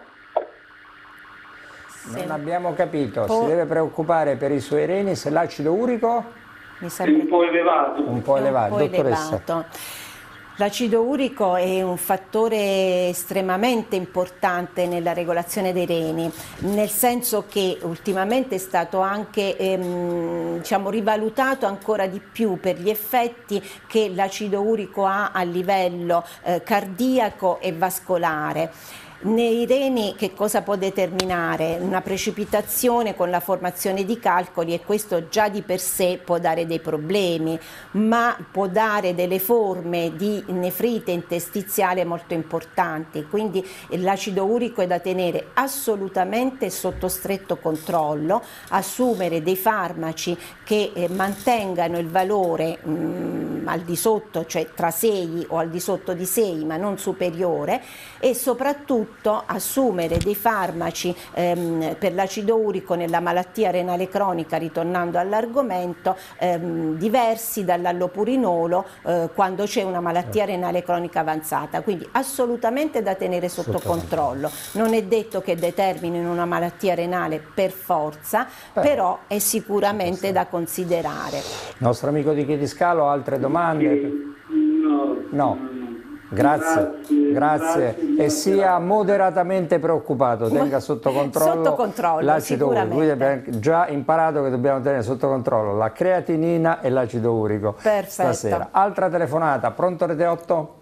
[SPEAKER 1] Non abbiamo capito,
[SPEAKER 2] Po-
[SPEAKER 1] si deve preoccupare per i suoi reni se l'acido urico
[SPEAKER 2] Mi
[SPEAKER 9] È
[SPEAKER 2] sembra
[SPEAKER 9] un po' elevato.
[SPEAKER 1] un po'
[SPEAKER 2] è
[SPEAKER 1] elevato.
[SPEAKER 2] un po'
[SPEAKER 1] Dottoressa.
[SPEAKER 2] elevato. L'acido urico è un fattore estremamente importante nella regolazione dei reni, nel senso che ultimamente è stato anche ehm, diciamo, rivalutato ancora di più per gli effetti che l'acido urico ha a livello eh, cardiaco e vascolare. Nei reni che cosa può determinare? Una precipitazione con la formazione di calcoli, e questo già di per sé può dare dei problemi, ma può dare delle forme di nefrite interstiziale molto importanti, quindi l'acido urico è da tenere assolutamente sotto stretto controllo, assumere dei farmaci che eh, mantengano il valore mh, al di sotto, cioè tra sei o al di sotto di sei, ma non superiore, e soprattutto assumere dei farmaci ehm, per l'acido urico nella malattia renale cronica, ritornando all'argomento, ehm, diversi dall'allopurinolo eh, quando c'è una malattia renale cronica avanzata, quindi assolutamente da tenere sotto, sotto controllo. Non è detto che determinino una malattia renale per forza, Beh, però è sicuramente da considerare.
[SPEAKER 1] Il nostro amico di Chiediscalo, altre domande?
[SPEAKER 9] No.
[SPEAKER 1] No. Grazie, grazie, grazie, e sia moderatamente preoccupato, tenga sotto controllo,
[SPEAKER 2] sotto controllo
[SPEAKER 1] l'acido urico. Quindi abbiamo già imparato che dobbiamo tenere sotto controllo la creatinina e l'acido urico.
[SPEAKER 2] Perfetto.
[SPEAKER 1] Stasera. Altra telefonata, pronto Rete otto?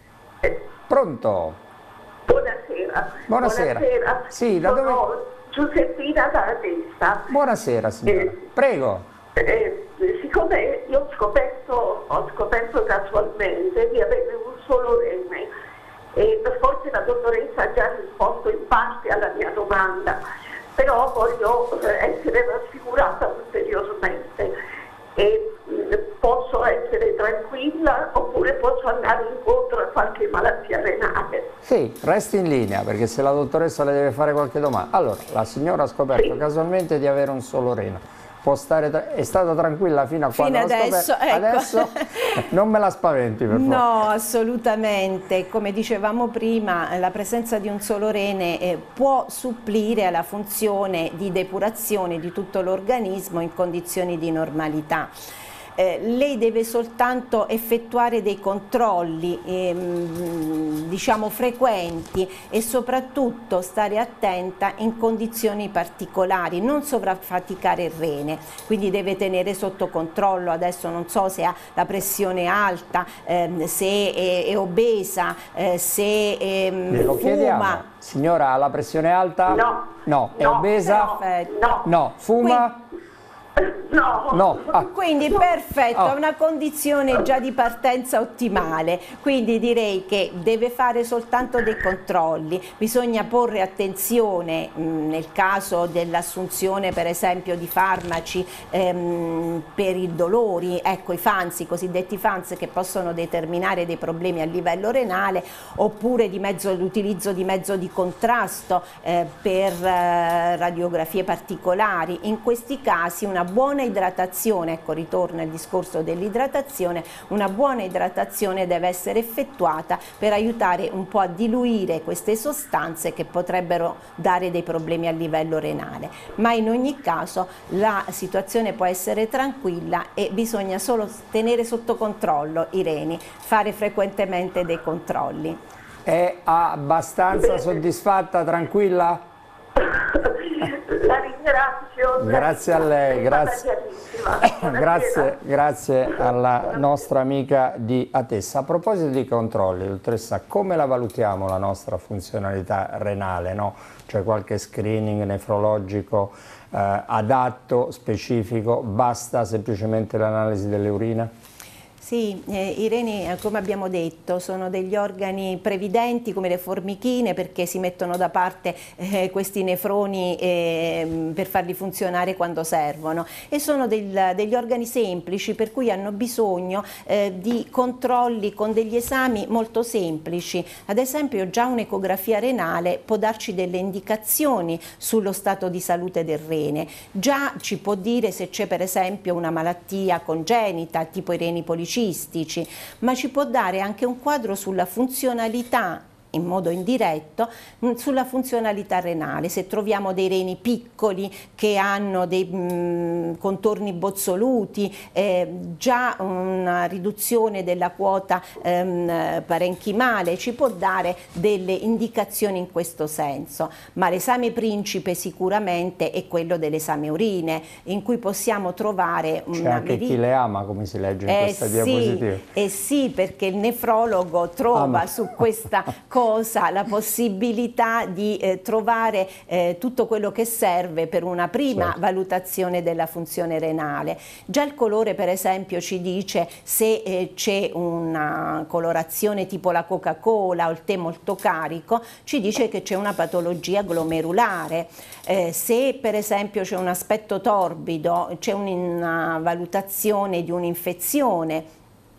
[SPEAKER 1] Pronto?
[SPEAKER 10] Buonasera.
[SPEAKER 1] Buonasera.
[SPEAKER 10] Buonasera.
[SPEAKER 1] Sì, da
[SPEAKER 10] Sono
[SPEAKER 1] dove?
[SPEAKER 10] Giuseppina da Testa.
[SPEAKER 1] Buonasera signora,
[SPEAKER 10] Eh,
[SPEAKER 1] prego.
[SPEAKER 10] Eh, siccome io ho scoperto, ho scoperto casualmente di avere un solo rene, e forse la dottoressa ha già risposto in parte alla mia domanda, però voglio essere rassicurata ulteriormente. E posso essere tranquilla oppure posso andare incontro a qualche malattia renale?
[SPEAKER 1] Sì, resti in linea, perché se la dottoressa le deve fare qualche domanda. Allora, la signora ha scoperto sì. casualmente di avere un solo reno. Può stare, è stata tranquilla fino a
[SPEAKER 2] fino
[SPEAKER 1] quando
[SPEAKER 2] adesso,
[SPEAKER 1] ecco. Adesso non me la spaventi, per favore.
[SPEAKER 2] No, assolutamente. Come dicevamo prima, la presenza di un solo rene eh, può supplire alla funzione di depurazione di tutto l'organismo in condizioni di normalità. Eh, lei deve soltanto effettuare dei controlli ehm, diciamo frequenti, e soprattutto stare attenta in condizioni particolari, non sovraffaticare il rene, quindi deve tenere sotto controllo. Adesso non so se ha la pressione alta, ehm, se è, è obesa, eh, se ehm,
[SPEAKER 1] lo
[SPEAKER 2] fuma.
[SPEAKER 1] Chiediamo. Signora, ha la pressione alta?
[SPEAKER 10] No.
[SPEAKER 1] No. È
[SPEAKER 10] no,
[SPEAKER 1] obesa?
[SPEAKER 10] No.
[SPEAKER 1] No. Fuma?
[SPEAKER 10] Quindi, no.
[SPEAKER 1] No. Ah.
[SPEAKER 2] Quindi perfetto,
[SPEAKER 1] Oh.
[SPEAKER 2] una condizione già di partenza ottimale, quindi direi che deve fare soltanto dei controlli. Bisogna porre attenzione mh, nel caso dell'assunzione per esempio di farmaci ehm, per i dolori, ecco i FANS, i cosiddetti FANS, che possono determinare dei problemi a livello renale, oppure di mezzo, l'utilizzo di mezzo di contrasto eh, per eh, radiografie particolari. In questi casi una buona idratazione, ecco ritorna il discorso dell'idratazione, una buona idratazione deve essere effettuata per aiutare un po' a diluire queste sostanze che potrebbero dare dei problemi a livello renale, ma in ogni caso la situazione può essere tranquilla e bisogna solo tenere sotto controllo i reni, fare frequentemente dei controlli.
[SPEAKER 1] È abbastanza soddisfatta, tranquilla?
[SPEAKER 10] La ringrazio.
[SPEAKER 1] Grazie a lei, grazie. Grazie, grazie alla nostra amica di Atessa. A proposito di controlli, dottoressa, come la valutiamo la nostra funzionalità renale? No? Cioè qualche screening nefrologico eh, adatto, specifico, basta semplicemente l'analisi delle urine?
[SPEAKER 2] Sì, eh, i reni, come abbiamo detto, sono degli organi previdenti come le formichine, perché si mettono da parte eh, questi nefroni eh, per farli funzionare quando servono, e sono del, degli organi semplici, per cui hanno bisogno eh, di controlli con degli esami molto semplici. Ad esempio già un'ecografia renale può darci delle indicazioni sullo stato di salute del rene, già ci può dire se c'è per esempio una malattia congenita tipo i reni policistici, ma ci può dare anche un quadro sulla funzionalità in modo indiretto mh, sulla funzionalità renale. Se troviamo dei reni piccoli che hanno dei mh, contorni bozzoluti, eh, già una riduzione della quota ehm, parenchimale ci può dare delle indicazioni in questo senso, ma l'esame principe sicuramente è quello dell'esame urine, in cui possiamo trovare una...
[SPEAKER 1] C'è anche chi le ama, come si legge in
[SPEAKER 2] eh
[SPEAKER 1] questa
[SPEAKER 2] sì,
[SPEAKER 1] diapositiva.
[SPEAKER 2] Eh sì, perché il nefrologo trova ama. su questa cosa la possibilità di eh, trovare eh, tutto quello che serve per una prima certo. valutazione della funzione renale. Già il colore, per esempio, ci dice se eh, c'è una colorazione tipo la Coca-Cola o il tè molto carico, ci dice che c'è una patologia glomerulare. Eh, se per esempio c'è un aspetto torbido, c'è una valutazione di un'infezione.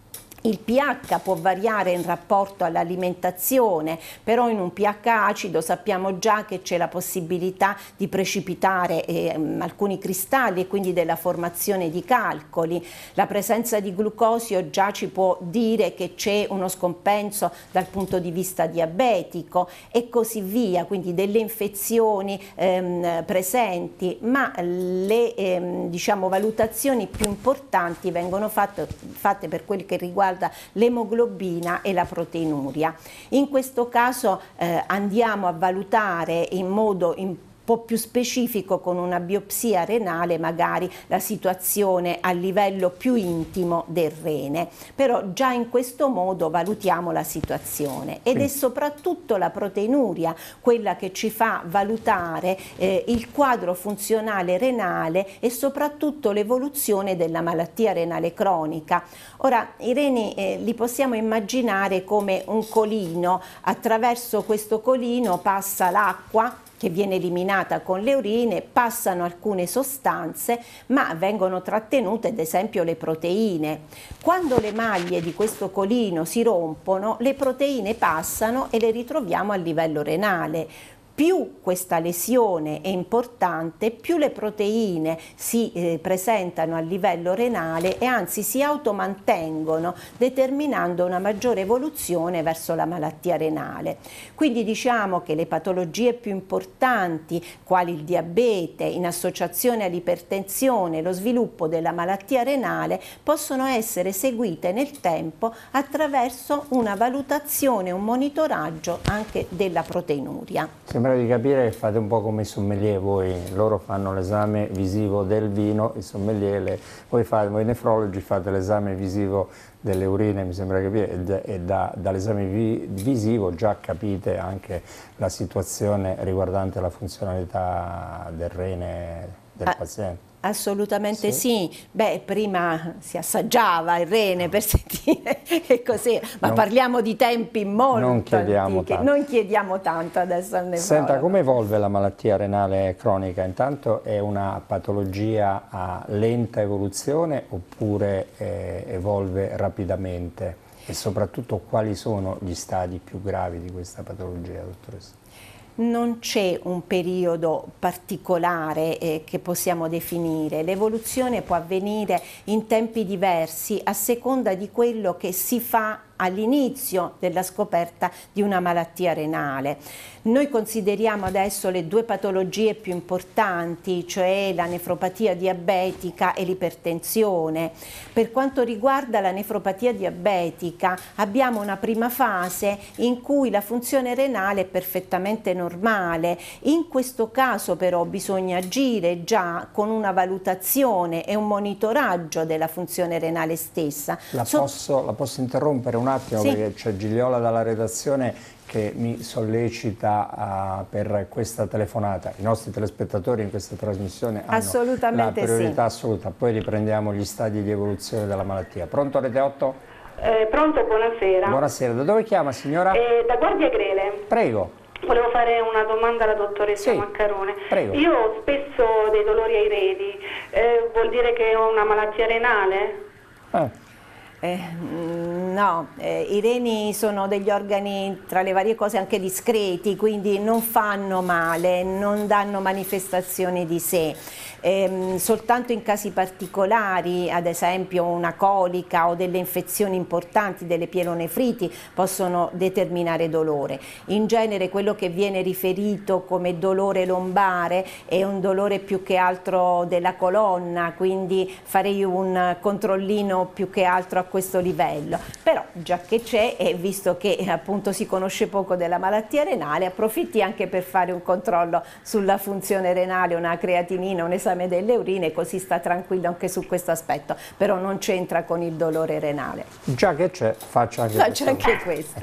[SPEAKER 2] Il pH può variare in rapporto all'alimentazione, però in un pH acido sappiamo già che c'è la possibilità di precipitare eh, alcuni cristalli e quindi della formazione di calcoli. La presenza di glucosio già ci può dire che c'è uno scompenso dal punto di vista diabetico e così via, quindi delle infezioni ehm, presenti, ma le ehm, diciamo, valutazioni più importanti vengono fatte, fatte per quel che riguarda l'emoglobina e la proteinuria. In questo caso eh, andiamo a valutare in modo in po' più specifico con una biopsia renale magari la situazione a livello più intimo del rene, però già in questo modo valutiamo la situazione ed è soprattutto la proteinuria quella che ci fa valutare eh, il quadro funzionale renale e soprattutto l'evoluzione della malattia renale cronica. Ora i reni eh, li possiamo immaginare come un colino, attraverso questo colino passa l'acqua che viene eliminata con le urine, passano alcune sostanze ma vengono trattenute ad esempio le proteine. Quando le maglie di questo colino si rompono, le proteine passano e le ritroviamo a livello renale. Più questa lesione è importante, più le proteine si eh, presentano a livello renale e anzi si automantengono, determinando una maggiore evoluzione verso la malattia renale. Quindi diciamo che le patologie più importanti, quali il diabete, in associazione all'ipertensione, lo sviluppo della malattia renale, possono essere seguite nel tempo attraverso una valutazione, un monitoraggio anche della proteinuria.
[SPEAKER 1] Sembra di capire che fate un po' come i sommelier, voi, loro fanno l'esame visivo del vino, i sommelier, le, voi, fate, voi nefrologi fate l'esame visivo delle urine, mi sembra capire, e da, dall'esame vi, visivo già capite anche la situazione riguardante la funzionalità del rene del ah. paziente.
[SPEAKER 2] Assolutamente sì. sì, beh prima si assaggiava il rene per sentire che cos'era, ma non, parliamo di tempi molto
[SPEAKER 1] non chiediamo
[SPEAKER 2] antichi,
[SPEAKER 1] tanto.
[SPEAKER 2] non chiediamo tanto adesso al nefrologo.
[SPEAKER 1] Senta, come evolve la malattia renale cronica? Intanto è una patologia a lenta evoluzione oppure eh, evolve rapidamente e soprattutto quali sono gli stadi più gravi di questa patologia, dottoressa?
[SPEAKER 2] Non c'è un periodo particolare eh, che possiamo definire, l'evoluzione può avvenire in tempi diversi a seconda di quello che si fa all'inizio della scoperta di una malattia renale. Noi consideriamo adesso le due patologie più importanti, cioè la nefropatia diabetica e l'ipertensione. Per quanto riguarda la nefropatia diabetica abbiamo una prima fase in cui la funzione renale è perfettamente normale. In questo caso però bisogna agire già con una valutazione e un monitoraggio della funzione renale stessa.
[SPEAKER 1] La posso, la posso interrompere un attimo, sì, perché c'è Gigliola dalla redazione che mi sollecita uh, per questa telefonata. I nostri telespettatori in questa trasmissione hanno la priorità sì. assoluta, poi riprendiamo gli stadi di evoluzione della malattia. Pronto Rete otto?
[SPEAKER 11] Eh, pronto, buonasera.
[SPEAKER 1] Buonasera, da dove chiama signora?
[SPEAKER 11] Eh, da Guardia Grele.
[SPEAKER 1] Prego.
[SPEAKER 11] Volevo fare una domanda alla dottoressa sì, Maccarone.
[SPEAKER 1] Prego.
[SPEAKER 11] Io ho spesso dei dolori ai reni, eh, vuol dire che ho una malattia renale?
[SPEAKER 1] Eh.
[SPEAKER 2] Eh, no, eh, i reni sono degli organi tra le varie cose anche discreti, quindi non fanno male, non danno manifestazioni di sé. Eh, soltanto in casi particolari, ad esempio una colica o delle infezioni importanti delle pielonefriti, possono determinare dolore. In genere quello che viene riferito come dolore lombare è un dolore più che altro della colonna, quindi farei un controllino più che altro a questo livello. Però già che c'è, e visto che appunto si conosce poco della malattia renale, approfitti anche per fare un controllo sulla funzione renale, una creatinina, un esame delle urine, così sta tranquillo anche su questo aspetto, però non c'entra con il dolore renale.
[SPEAKER 1] Già che c'è, faccia anche,
[SPEAKER 2] faccia anche questa.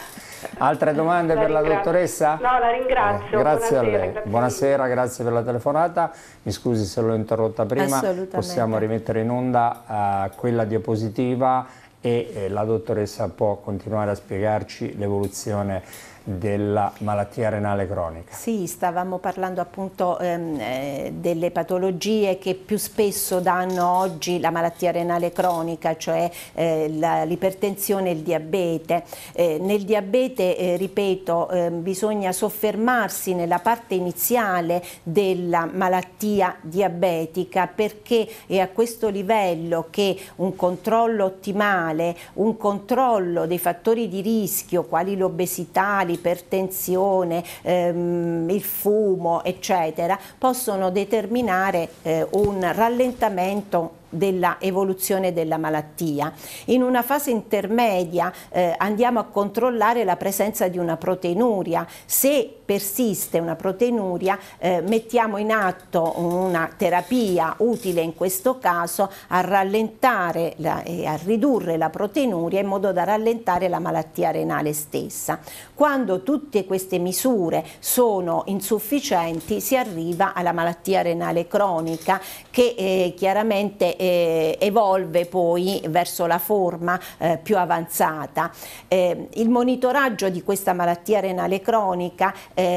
[SPEAKER 1] Altre domande
[SPEAKER 11] la
[SPEAKER 1] per
[SPEAKER 11] ringrazio.
[SPEAKER 1] la dottoressa?
[SPEAKER 11] No, la ringrazio.
[SPEAKER 1] Eh, grazie
[SPEAKER 11] Buonasera,
[SPEAKER 1] a lei.
[SPEAKER 11] grazie.
[SPEAKER 1] Buonasera, grazie per la telefonata. Mi scusi se l'ho interrotta prima. Possiamo rimettere in onda uh, quella diapositiva e eh, la dottoressa può continuare a spiegarci l'evoluzione della malattia renale cronica.
[SPEAKER 2] Sì, stavamo parlando appunto ehm, eh, delle patologie che più spesso danno oggi la malattia renale cronica, cioè eh, l'ipertensione e il diabete. Eh, nel diabete, eh, ripeto, eh, bisogna soffermarsi nella parte iniziale della malattia diabetica, perché è a questo livello che un controllo ottimale, un controllo dei fattori di rischio quali l'obesità, l'ipertensione, ehm, il fumo, eccetera, possono determinare eh, un rallentamento della evoluzione della malattia. In una fase intermedia eh, andiamo a controllare la presenza di una proteinuria. Se persiste una proteinuria, eh, mettiamo in atto una terapia utile in questo caso a rallentare la, e a ridurre la proteinuria in modo da rallentare la malattia renale stessa. Quando tutte queste misure sono insufficienti, si arriva alla malattia renale cronica, che eh, chiaramente eh, evolve poi verso la forma eh, più avanzata. Eh, il monitoraggio di questa malattia renale cronica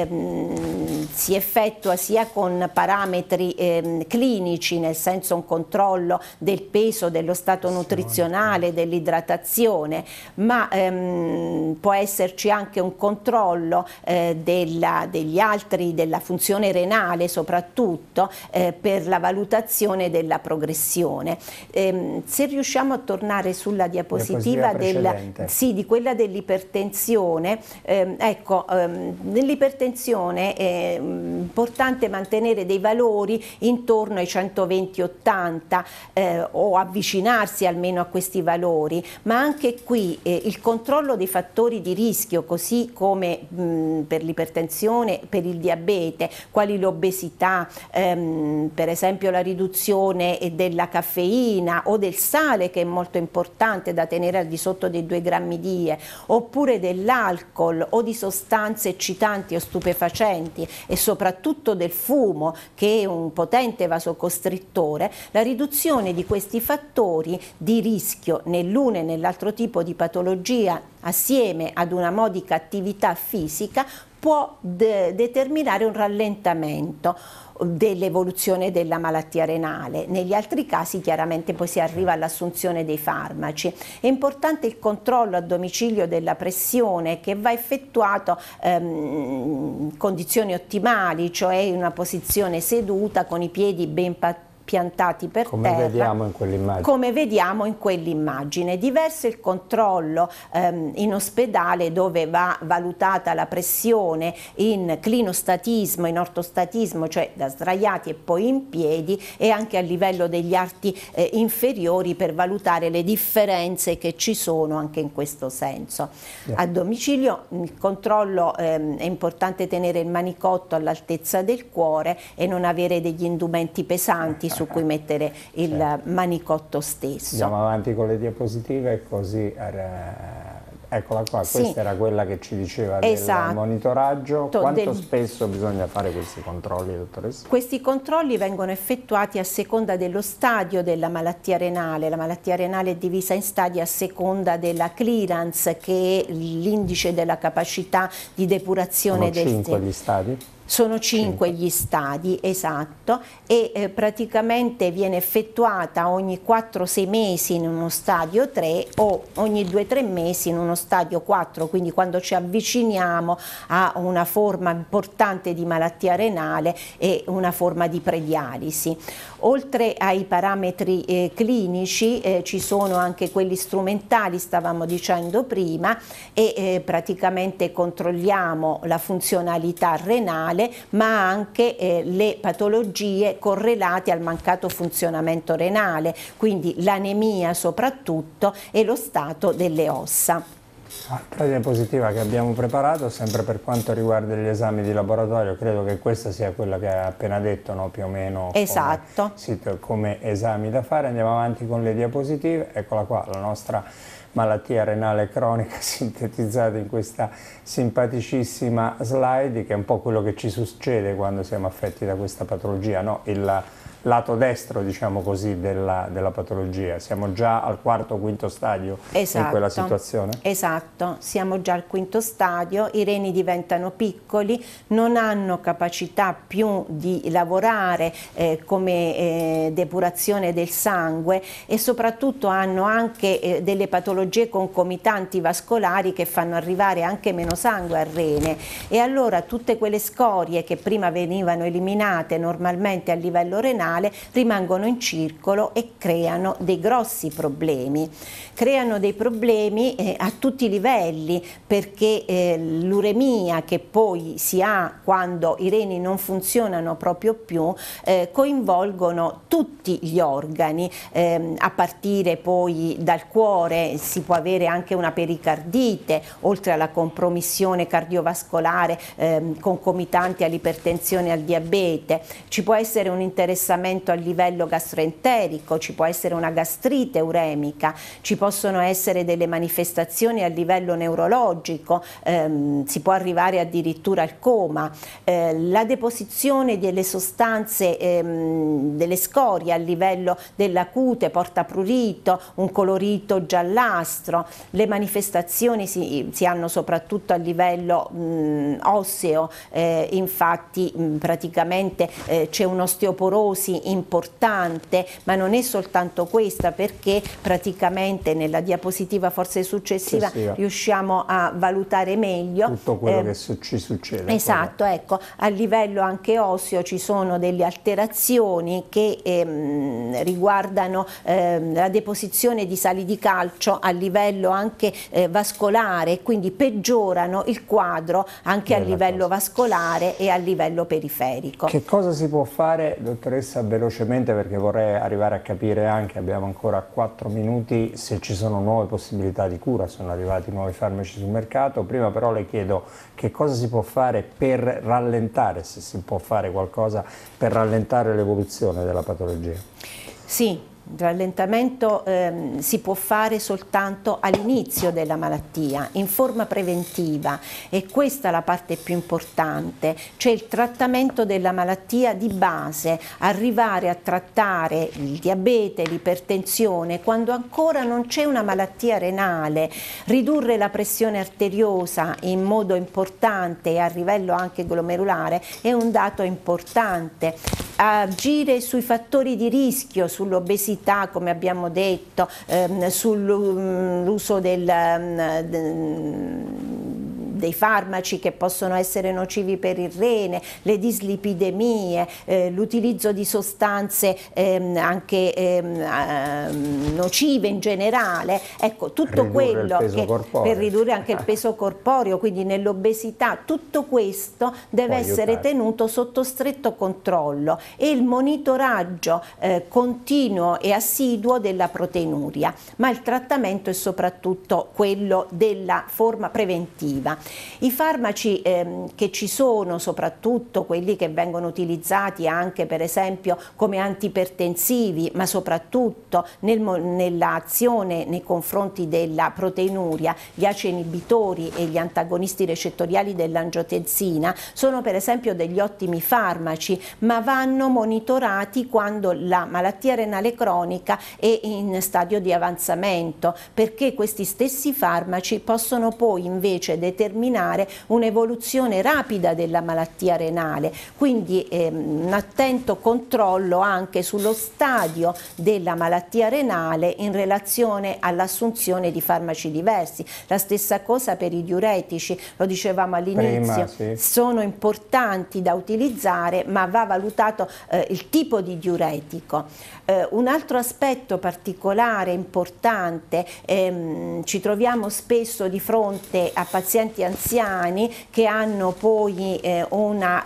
[SPEAKER 2] ehm, si effettua sia con parametri ehm, clinici, nel senso un controllo del peso, dello stato nutrizionale, dell'idratazione, ma ehm, può esserci anche un controllo eh, della, degli altri, della funzione renale soprattutto, eh, per la valutazione della progressione. Eh, se riusciamo a tornare sulla diapositiva, diapositiva del, sì, di quella dell'ipertensione, eh, ecco, ehm, nell'ipertensione è importante mantenere dei valori intorno ai centoventi ottanta eh, o avvicinarsi almeno a questi valori, ma anche qui eh, il controllo dei fattori di rischio, così come mh, per l'ipertensione, per il diabete, quali l'obesità, ehm, per esempio la riduzione della caffeina o del sale, che è molto importante da tenere al di sotto dei due grammi die, oppure dell'alcol o di sostanze eccitanti o stupefacenti, e soprattutto del fumo, che è un potente vasocostrittore. La riduzione di questi fattori di rischio nell'uno e nell'altro tipo di patologia, assieme ad una modica attività fisica, può de- determinare un rallentamento dell'evoluzione della malattia renale. Negli altri casi chiaramente poi si arriva all'assunzione dei farmaci. È importante il controllo a domicilio della pressione, che va effettuato ehm, in condizioni ottimali, cioè in una posizione seduta con i piedi ben piantati per
[SPEAKER 1] come
[SPEAKER 2] terra,
[SPEAKER 1] vediamo in quell'immagine.
[SPEAKER 2] Come vediamo in quell'immagine. Diverso il controllo ehm, in ospedale, dove va valutata la pressione in clinostatismo, in ortostatismo, cioè da sdraiati e poi in piedi, e anche a livello degli arti eh, inferiori, per valutare le differenze che ci sono anche in questo senso. Yeah. A domicilio il controllo ehm, è importante tenere il manicotto all'altezza del cuore e non avere degli indumenti pesanti su cui mettere il certo. manicotto stesso.
[SPEAKER 1] Andiamo avanti con le diapositive, così eccola qua, sì. Questa era quella che ci diceva esatto. del monitoraggio. Quanto del... spesso bisogna fare questi controlli, dottoressa?
[SPEAKER 2] Questi controlli vengono effettuati a seconda dello stadio della malattia renale. La malattia renale è divisa in stadi a seconda della clearance, che è l'indice della capacità di depurazione
[SPEAKER 1] Sono
[SPEAKER 2] del
[SPEAKER 1] cinque gli stadi?
[SPEAKER 2] Sono cinque gli stadi, esatto, e eh, praticamente viene effettuata ogni quattro sei mesi in uno stadio tre o ogni due tre mesi in uno stadio quattro, quindi quando ci avviciniamo a una forma importante di malattia renale e una forma di predialisi. Oltre ai parametri eh, clinici eh, ci sono anche quelli strumentali, stavamo dicendo prima, e eh, praticamente controlliamo la funzionalità renale, ma anche eh, le patologie correlate al mancato funzionamento renale, quindi l'anemia soprattutto e lo stato delle ossa.
[SPEAKER 1] Altra diapositiva che abbiamo preparato, sempre per quanto riguarda gli esami di laboratorio, credo che questa sia quella che ha appena detto, no? Più o meno
[SPEAKER 2] esatto.
[SPEAKER 1] come, come esami da fare. Andiamo avanti con le diapositive, eccola qua, la nostra malattia renale cronica sintetizzata in questa simpaticissima slide, che è un po' quello che ci succede quando siamo affetti da questa patologia, no? Il lato destro, diciamo così, della, della patologia. Siamo già al quarto o quinto stadio
[SPEAKER 2] esatto,
[SPEAKER 1] in quella situazione?
[SPEAKER 2] Esatto, siamo già al quinto stadio, i reni diventano piccoli, non hanno capacità più di lavorare eh, come eh, depurazione del sangue e soprattutto hanno anche eh, delle patologie concomitanti vascolari che fanno arrivare anche meno sangue al rene, e allora tutte quelle scorie che prima venivano eliminate normalmente a livello renale rimangono in circolo e creano dei grossi problemi. Creano dei problemi eh, a tutti i livelli, perché eh, l'uremia che poi si ha quando i reni non funzionano proprio più eh, coinvolgono tutti gli organi, eh, a partire poi dal cuore. Si può avere anche una pericardite, oltre alla compromissione cardiovascolare eh, concomitante all'ipertensione e al diabete. Ci può essere un interessamento a livello gastroenterico, ci può essere una gastrite uremica, ci possono essere delle manifestazioni a livello neurologico, ehm, si può arrivare addirittura al coma. Eh, la deposizione delle sostanze, ehm, delle scorie a livello della cute porta prurito, un colorito giallastro. Le manifestazioni si, si hanno soprattutto a livello mh, osseo, eh, infatti mh, praticamente eh, c'è un'osteoporosi importante, ma non è soltanto questa, perché praticamente nella diapositiva forse successiva Successiva. riusciamo a valutare meglio
[SPEAKER 1] tutto quello
[SPEAKER 2] eh,
[SPEAKER 1] che ci succede.
[SPEAKER 2] Esatto, poi. Ecco, a livello anche osseo ci sono delle alterazioni che ehm, riguardano ehm, la deposizione di sali di calcio a livello anche eh, vascolare, quindi peggiorano il quadro anche Bella a livello cosa. vascolare e a livello periferico.
[SPEAKER 1] Che cosa si può fare, dottoressa, velocemente, perché vorrei arrivare a capire anche, abbiamo ancora quattro minuti, se ci sono nuove possibilità di cura, sono arrivati nuovi farmaci sul mercato. Prima però le chiedo che cosa si può fare per rallentare, se si può fare qualcosa per rallentare l'evoluzione della patologia.
[SPEAKER 2] Sì. Il rallentamento ehm, si può fare soltanto all'inizio della malattia, in forma preventiva, e questa è la parte più importante, cioè il trattamento della malattia di base, arrivare a trattare il diabete, l'ipertensione quando ancora non c'è una malattia renale, ridurre la pressione arteriosa in modo importante e a livello anche glomerulare è un dato importante, agire sui fattori di rischio, sull'obesità, come abbiamo detto, ehm, sull'uso del, dei farmaci che possono essere nocivi per il rene, le dislipidemie, eh, l'utilizzo di sostanze ehm, anche ehm, nocive in generale, ecco, tutto
[SPEAKER 1] ridurre
[SPEAKER 2] quello che
[SPEAKER 1] corporeo.
[SPEAKER 2] per ridurre anche il peso corporeo, quindi nell'obesità, tutto questo deve
[SPEAKER 1] Può
[SPEAKER 2] essere
[SPEAKER 1] aiutare.
[SPEAKER 2] tenuto sotto stretto controllo, e il monitoraggio eh, continuo e assiduo della proteinuria, ma il trattamento è soprattutto quello della forma preventiva. I farmaci ehm, che ci sono, soprattutto quelli che vengono utilizzati anche per esempio come antipertensivi, ma soprattutto nel, nell'azione nei confronti della proteinuria, gli A C E inibitori e gli antagonisti recettoriali dell'angiotensina, sono per esempio degli ottimi farmaci, ma vanno monitorati quando la malattia renale cronica è in stadio di avanzamento, perché questi stessi farmaci possono poi invece determinare determinare un'evoluzione rapida della malattia renale, quindi ehm, un attento controllo anche sullo stadio della malattia renale in relazione all'assunzione di farmaci diversi. La stessa cosa per i diuretici, lo dicevamo all'inizio, sì. Sono importanti da utilizzare, ma va valutato eh, il tipo di diuretico. Eh, un altro aspetto particolare, importante, ehm, ci troviamo spesso di fronte a pazienti anziani che hanno poi eh, una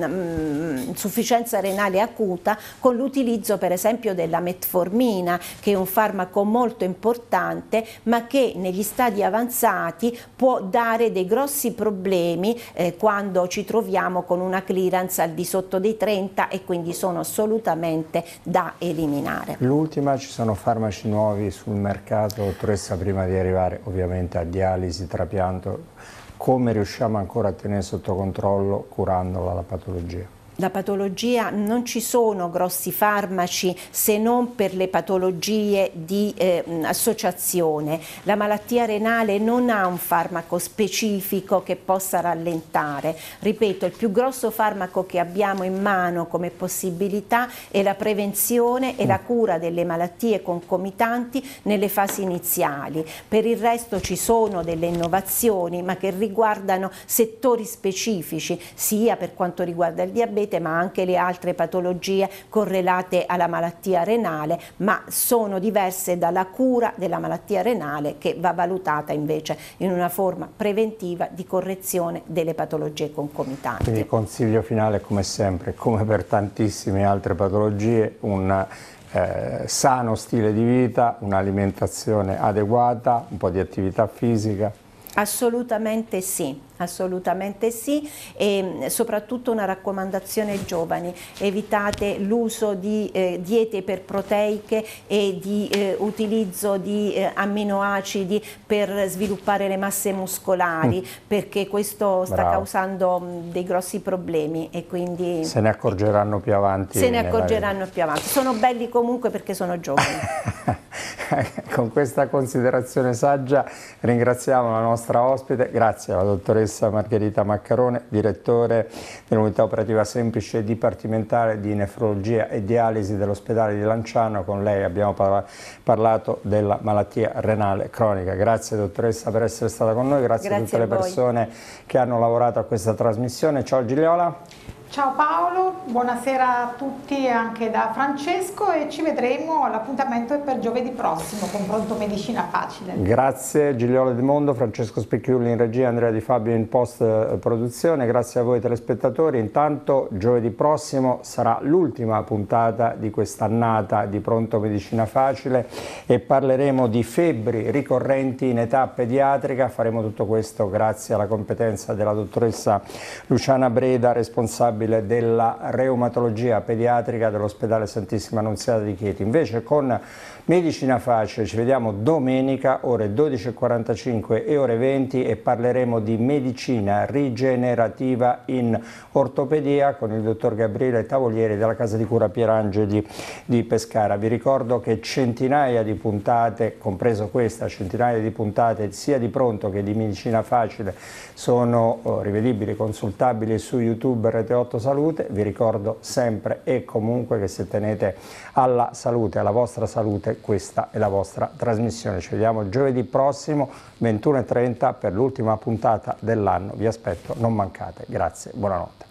[SPEAKER 2] ehm, insufficienza renale acuta con l'utilizzo per esempio della metformina, che è un farmaco molto importante ma che negli stadi avanzati può dare dei grossi problemi eh, quando ci troviamo con una clearance al di sotto dei trenta, e quindi sono assolutamente da eliminare.
[SPEAKER 1] L'ultima, ci sono farmaci nuovi sul mercato, dottoressa, prima di arrivare ovviamente a dialisi, trapianto, come riusciamo ancora a tenere sotto controllo curandola la patologia?
[SPEAKER 2] La patologia, non ci sono grossi farmaci se non per le patologie di eh, associazione. La malattia renale non ha un farmaco specifico che possa rallentare. Ripeto, il più grosso farmaco che abbiamo in mano come possibilità è la prevenzione e la cura delle malattie concomitanti nelle fasi iniziali. Per il resto ci sono delle innovazioni, ma che riguardano settori specifici, sia per quanto riguarda il diabete ma anche le altre patologie correlate alla malattia renale, ma sono diverse dalla cura della malattia renale, che va valutata invece in una forma preventiva di correzione delle patologie concomitanti.
[SPEAKER 1] Quindi il consiglio finale, come sempre, come per tantissime altre patologie, un eh, sano stile di vita, un'alimentazione adeguata, un po' di attività fisica.
[SPEAKER 2] Assolutamente sì. Assolutamente sì, e soprattutto una raccomandazione ai giovani: evitate l'uso di eh, diete iperproteiche e di eh, utilizzo di eh, amminoacidi per sviluppare le masse muscolari, mm. perché questo sta Bravo. causando mh, dei grossi problemi, e quindi
[SPEAKER 1] se ne accorgeranno più avanti.
[SPEAKER 2] Se ne accorgeranno vari... più avanti. Sono belli comunque perché sono giovani.
[SPEAKER 1] Con questa considerazione saggia ringraziamo la nostra ospite, grazie alla dottoressa Margherita Maccarone, direttore dell'unità operativa semplice dipartimentale di nefrologia e dialisi dell'ospedale di Lanciano. Con lei abbiamo parla parlato della malattia renale cronica. Grazie dottoressa per essere stata con noi, grazie, grazie a tutte a le voi. persone che hanno lavorato a questa trasmissione. Ciao Gigliola.
[SPEAKER 3] Ciao Paolo, buonasera a tutti anche da Francesco, e ci vedremo, all'appuntamento per giovedì prossimo con Pronto Medicina Facile.
[SPEAKER 1] Grazie Gigliola Di Mondo, Francesco Spicchiulli in regia, Andrea Di Fabio in post produzione, grazie a voi telespettatori. Intanto giovedì prossimo sarà l'ultima puntata di quest'annata di Pronto Medicina Facile e parleremo di febbri ricorrenti in età pediatrica. Faremo tutto questo grazie alla competenza della dottoressa Luciana Breda, responsabile della reumatologia pediatrica dell'ospedale Santissima Annunziata di Chieti. Invece con Medicina Facile ci vediamo domenica ore dodici e quarantacinque e ore venti e parleremo di medicina rigenerativa in ortopedia con il dottor Gabriele Tavolieri della Casa di Cura Pierangeli di Pescara. Vi ricordo che centinaia di puntate, compreso questa, centinaia di puntate sia di Pronto che di Medicina Facile sono oh, rivedibili, consultabili su YouTube Rete otto Salute. Vi ricordo sempre e comunque che se tenete alla salute, alla vostra salute, questa è la vostra trasmissione. Ci vediamo giovedì prossimo ventuno e trenta per l'ultima puntata dell'anno. Vi aspetto, non mancate. Grazie, buonanotte.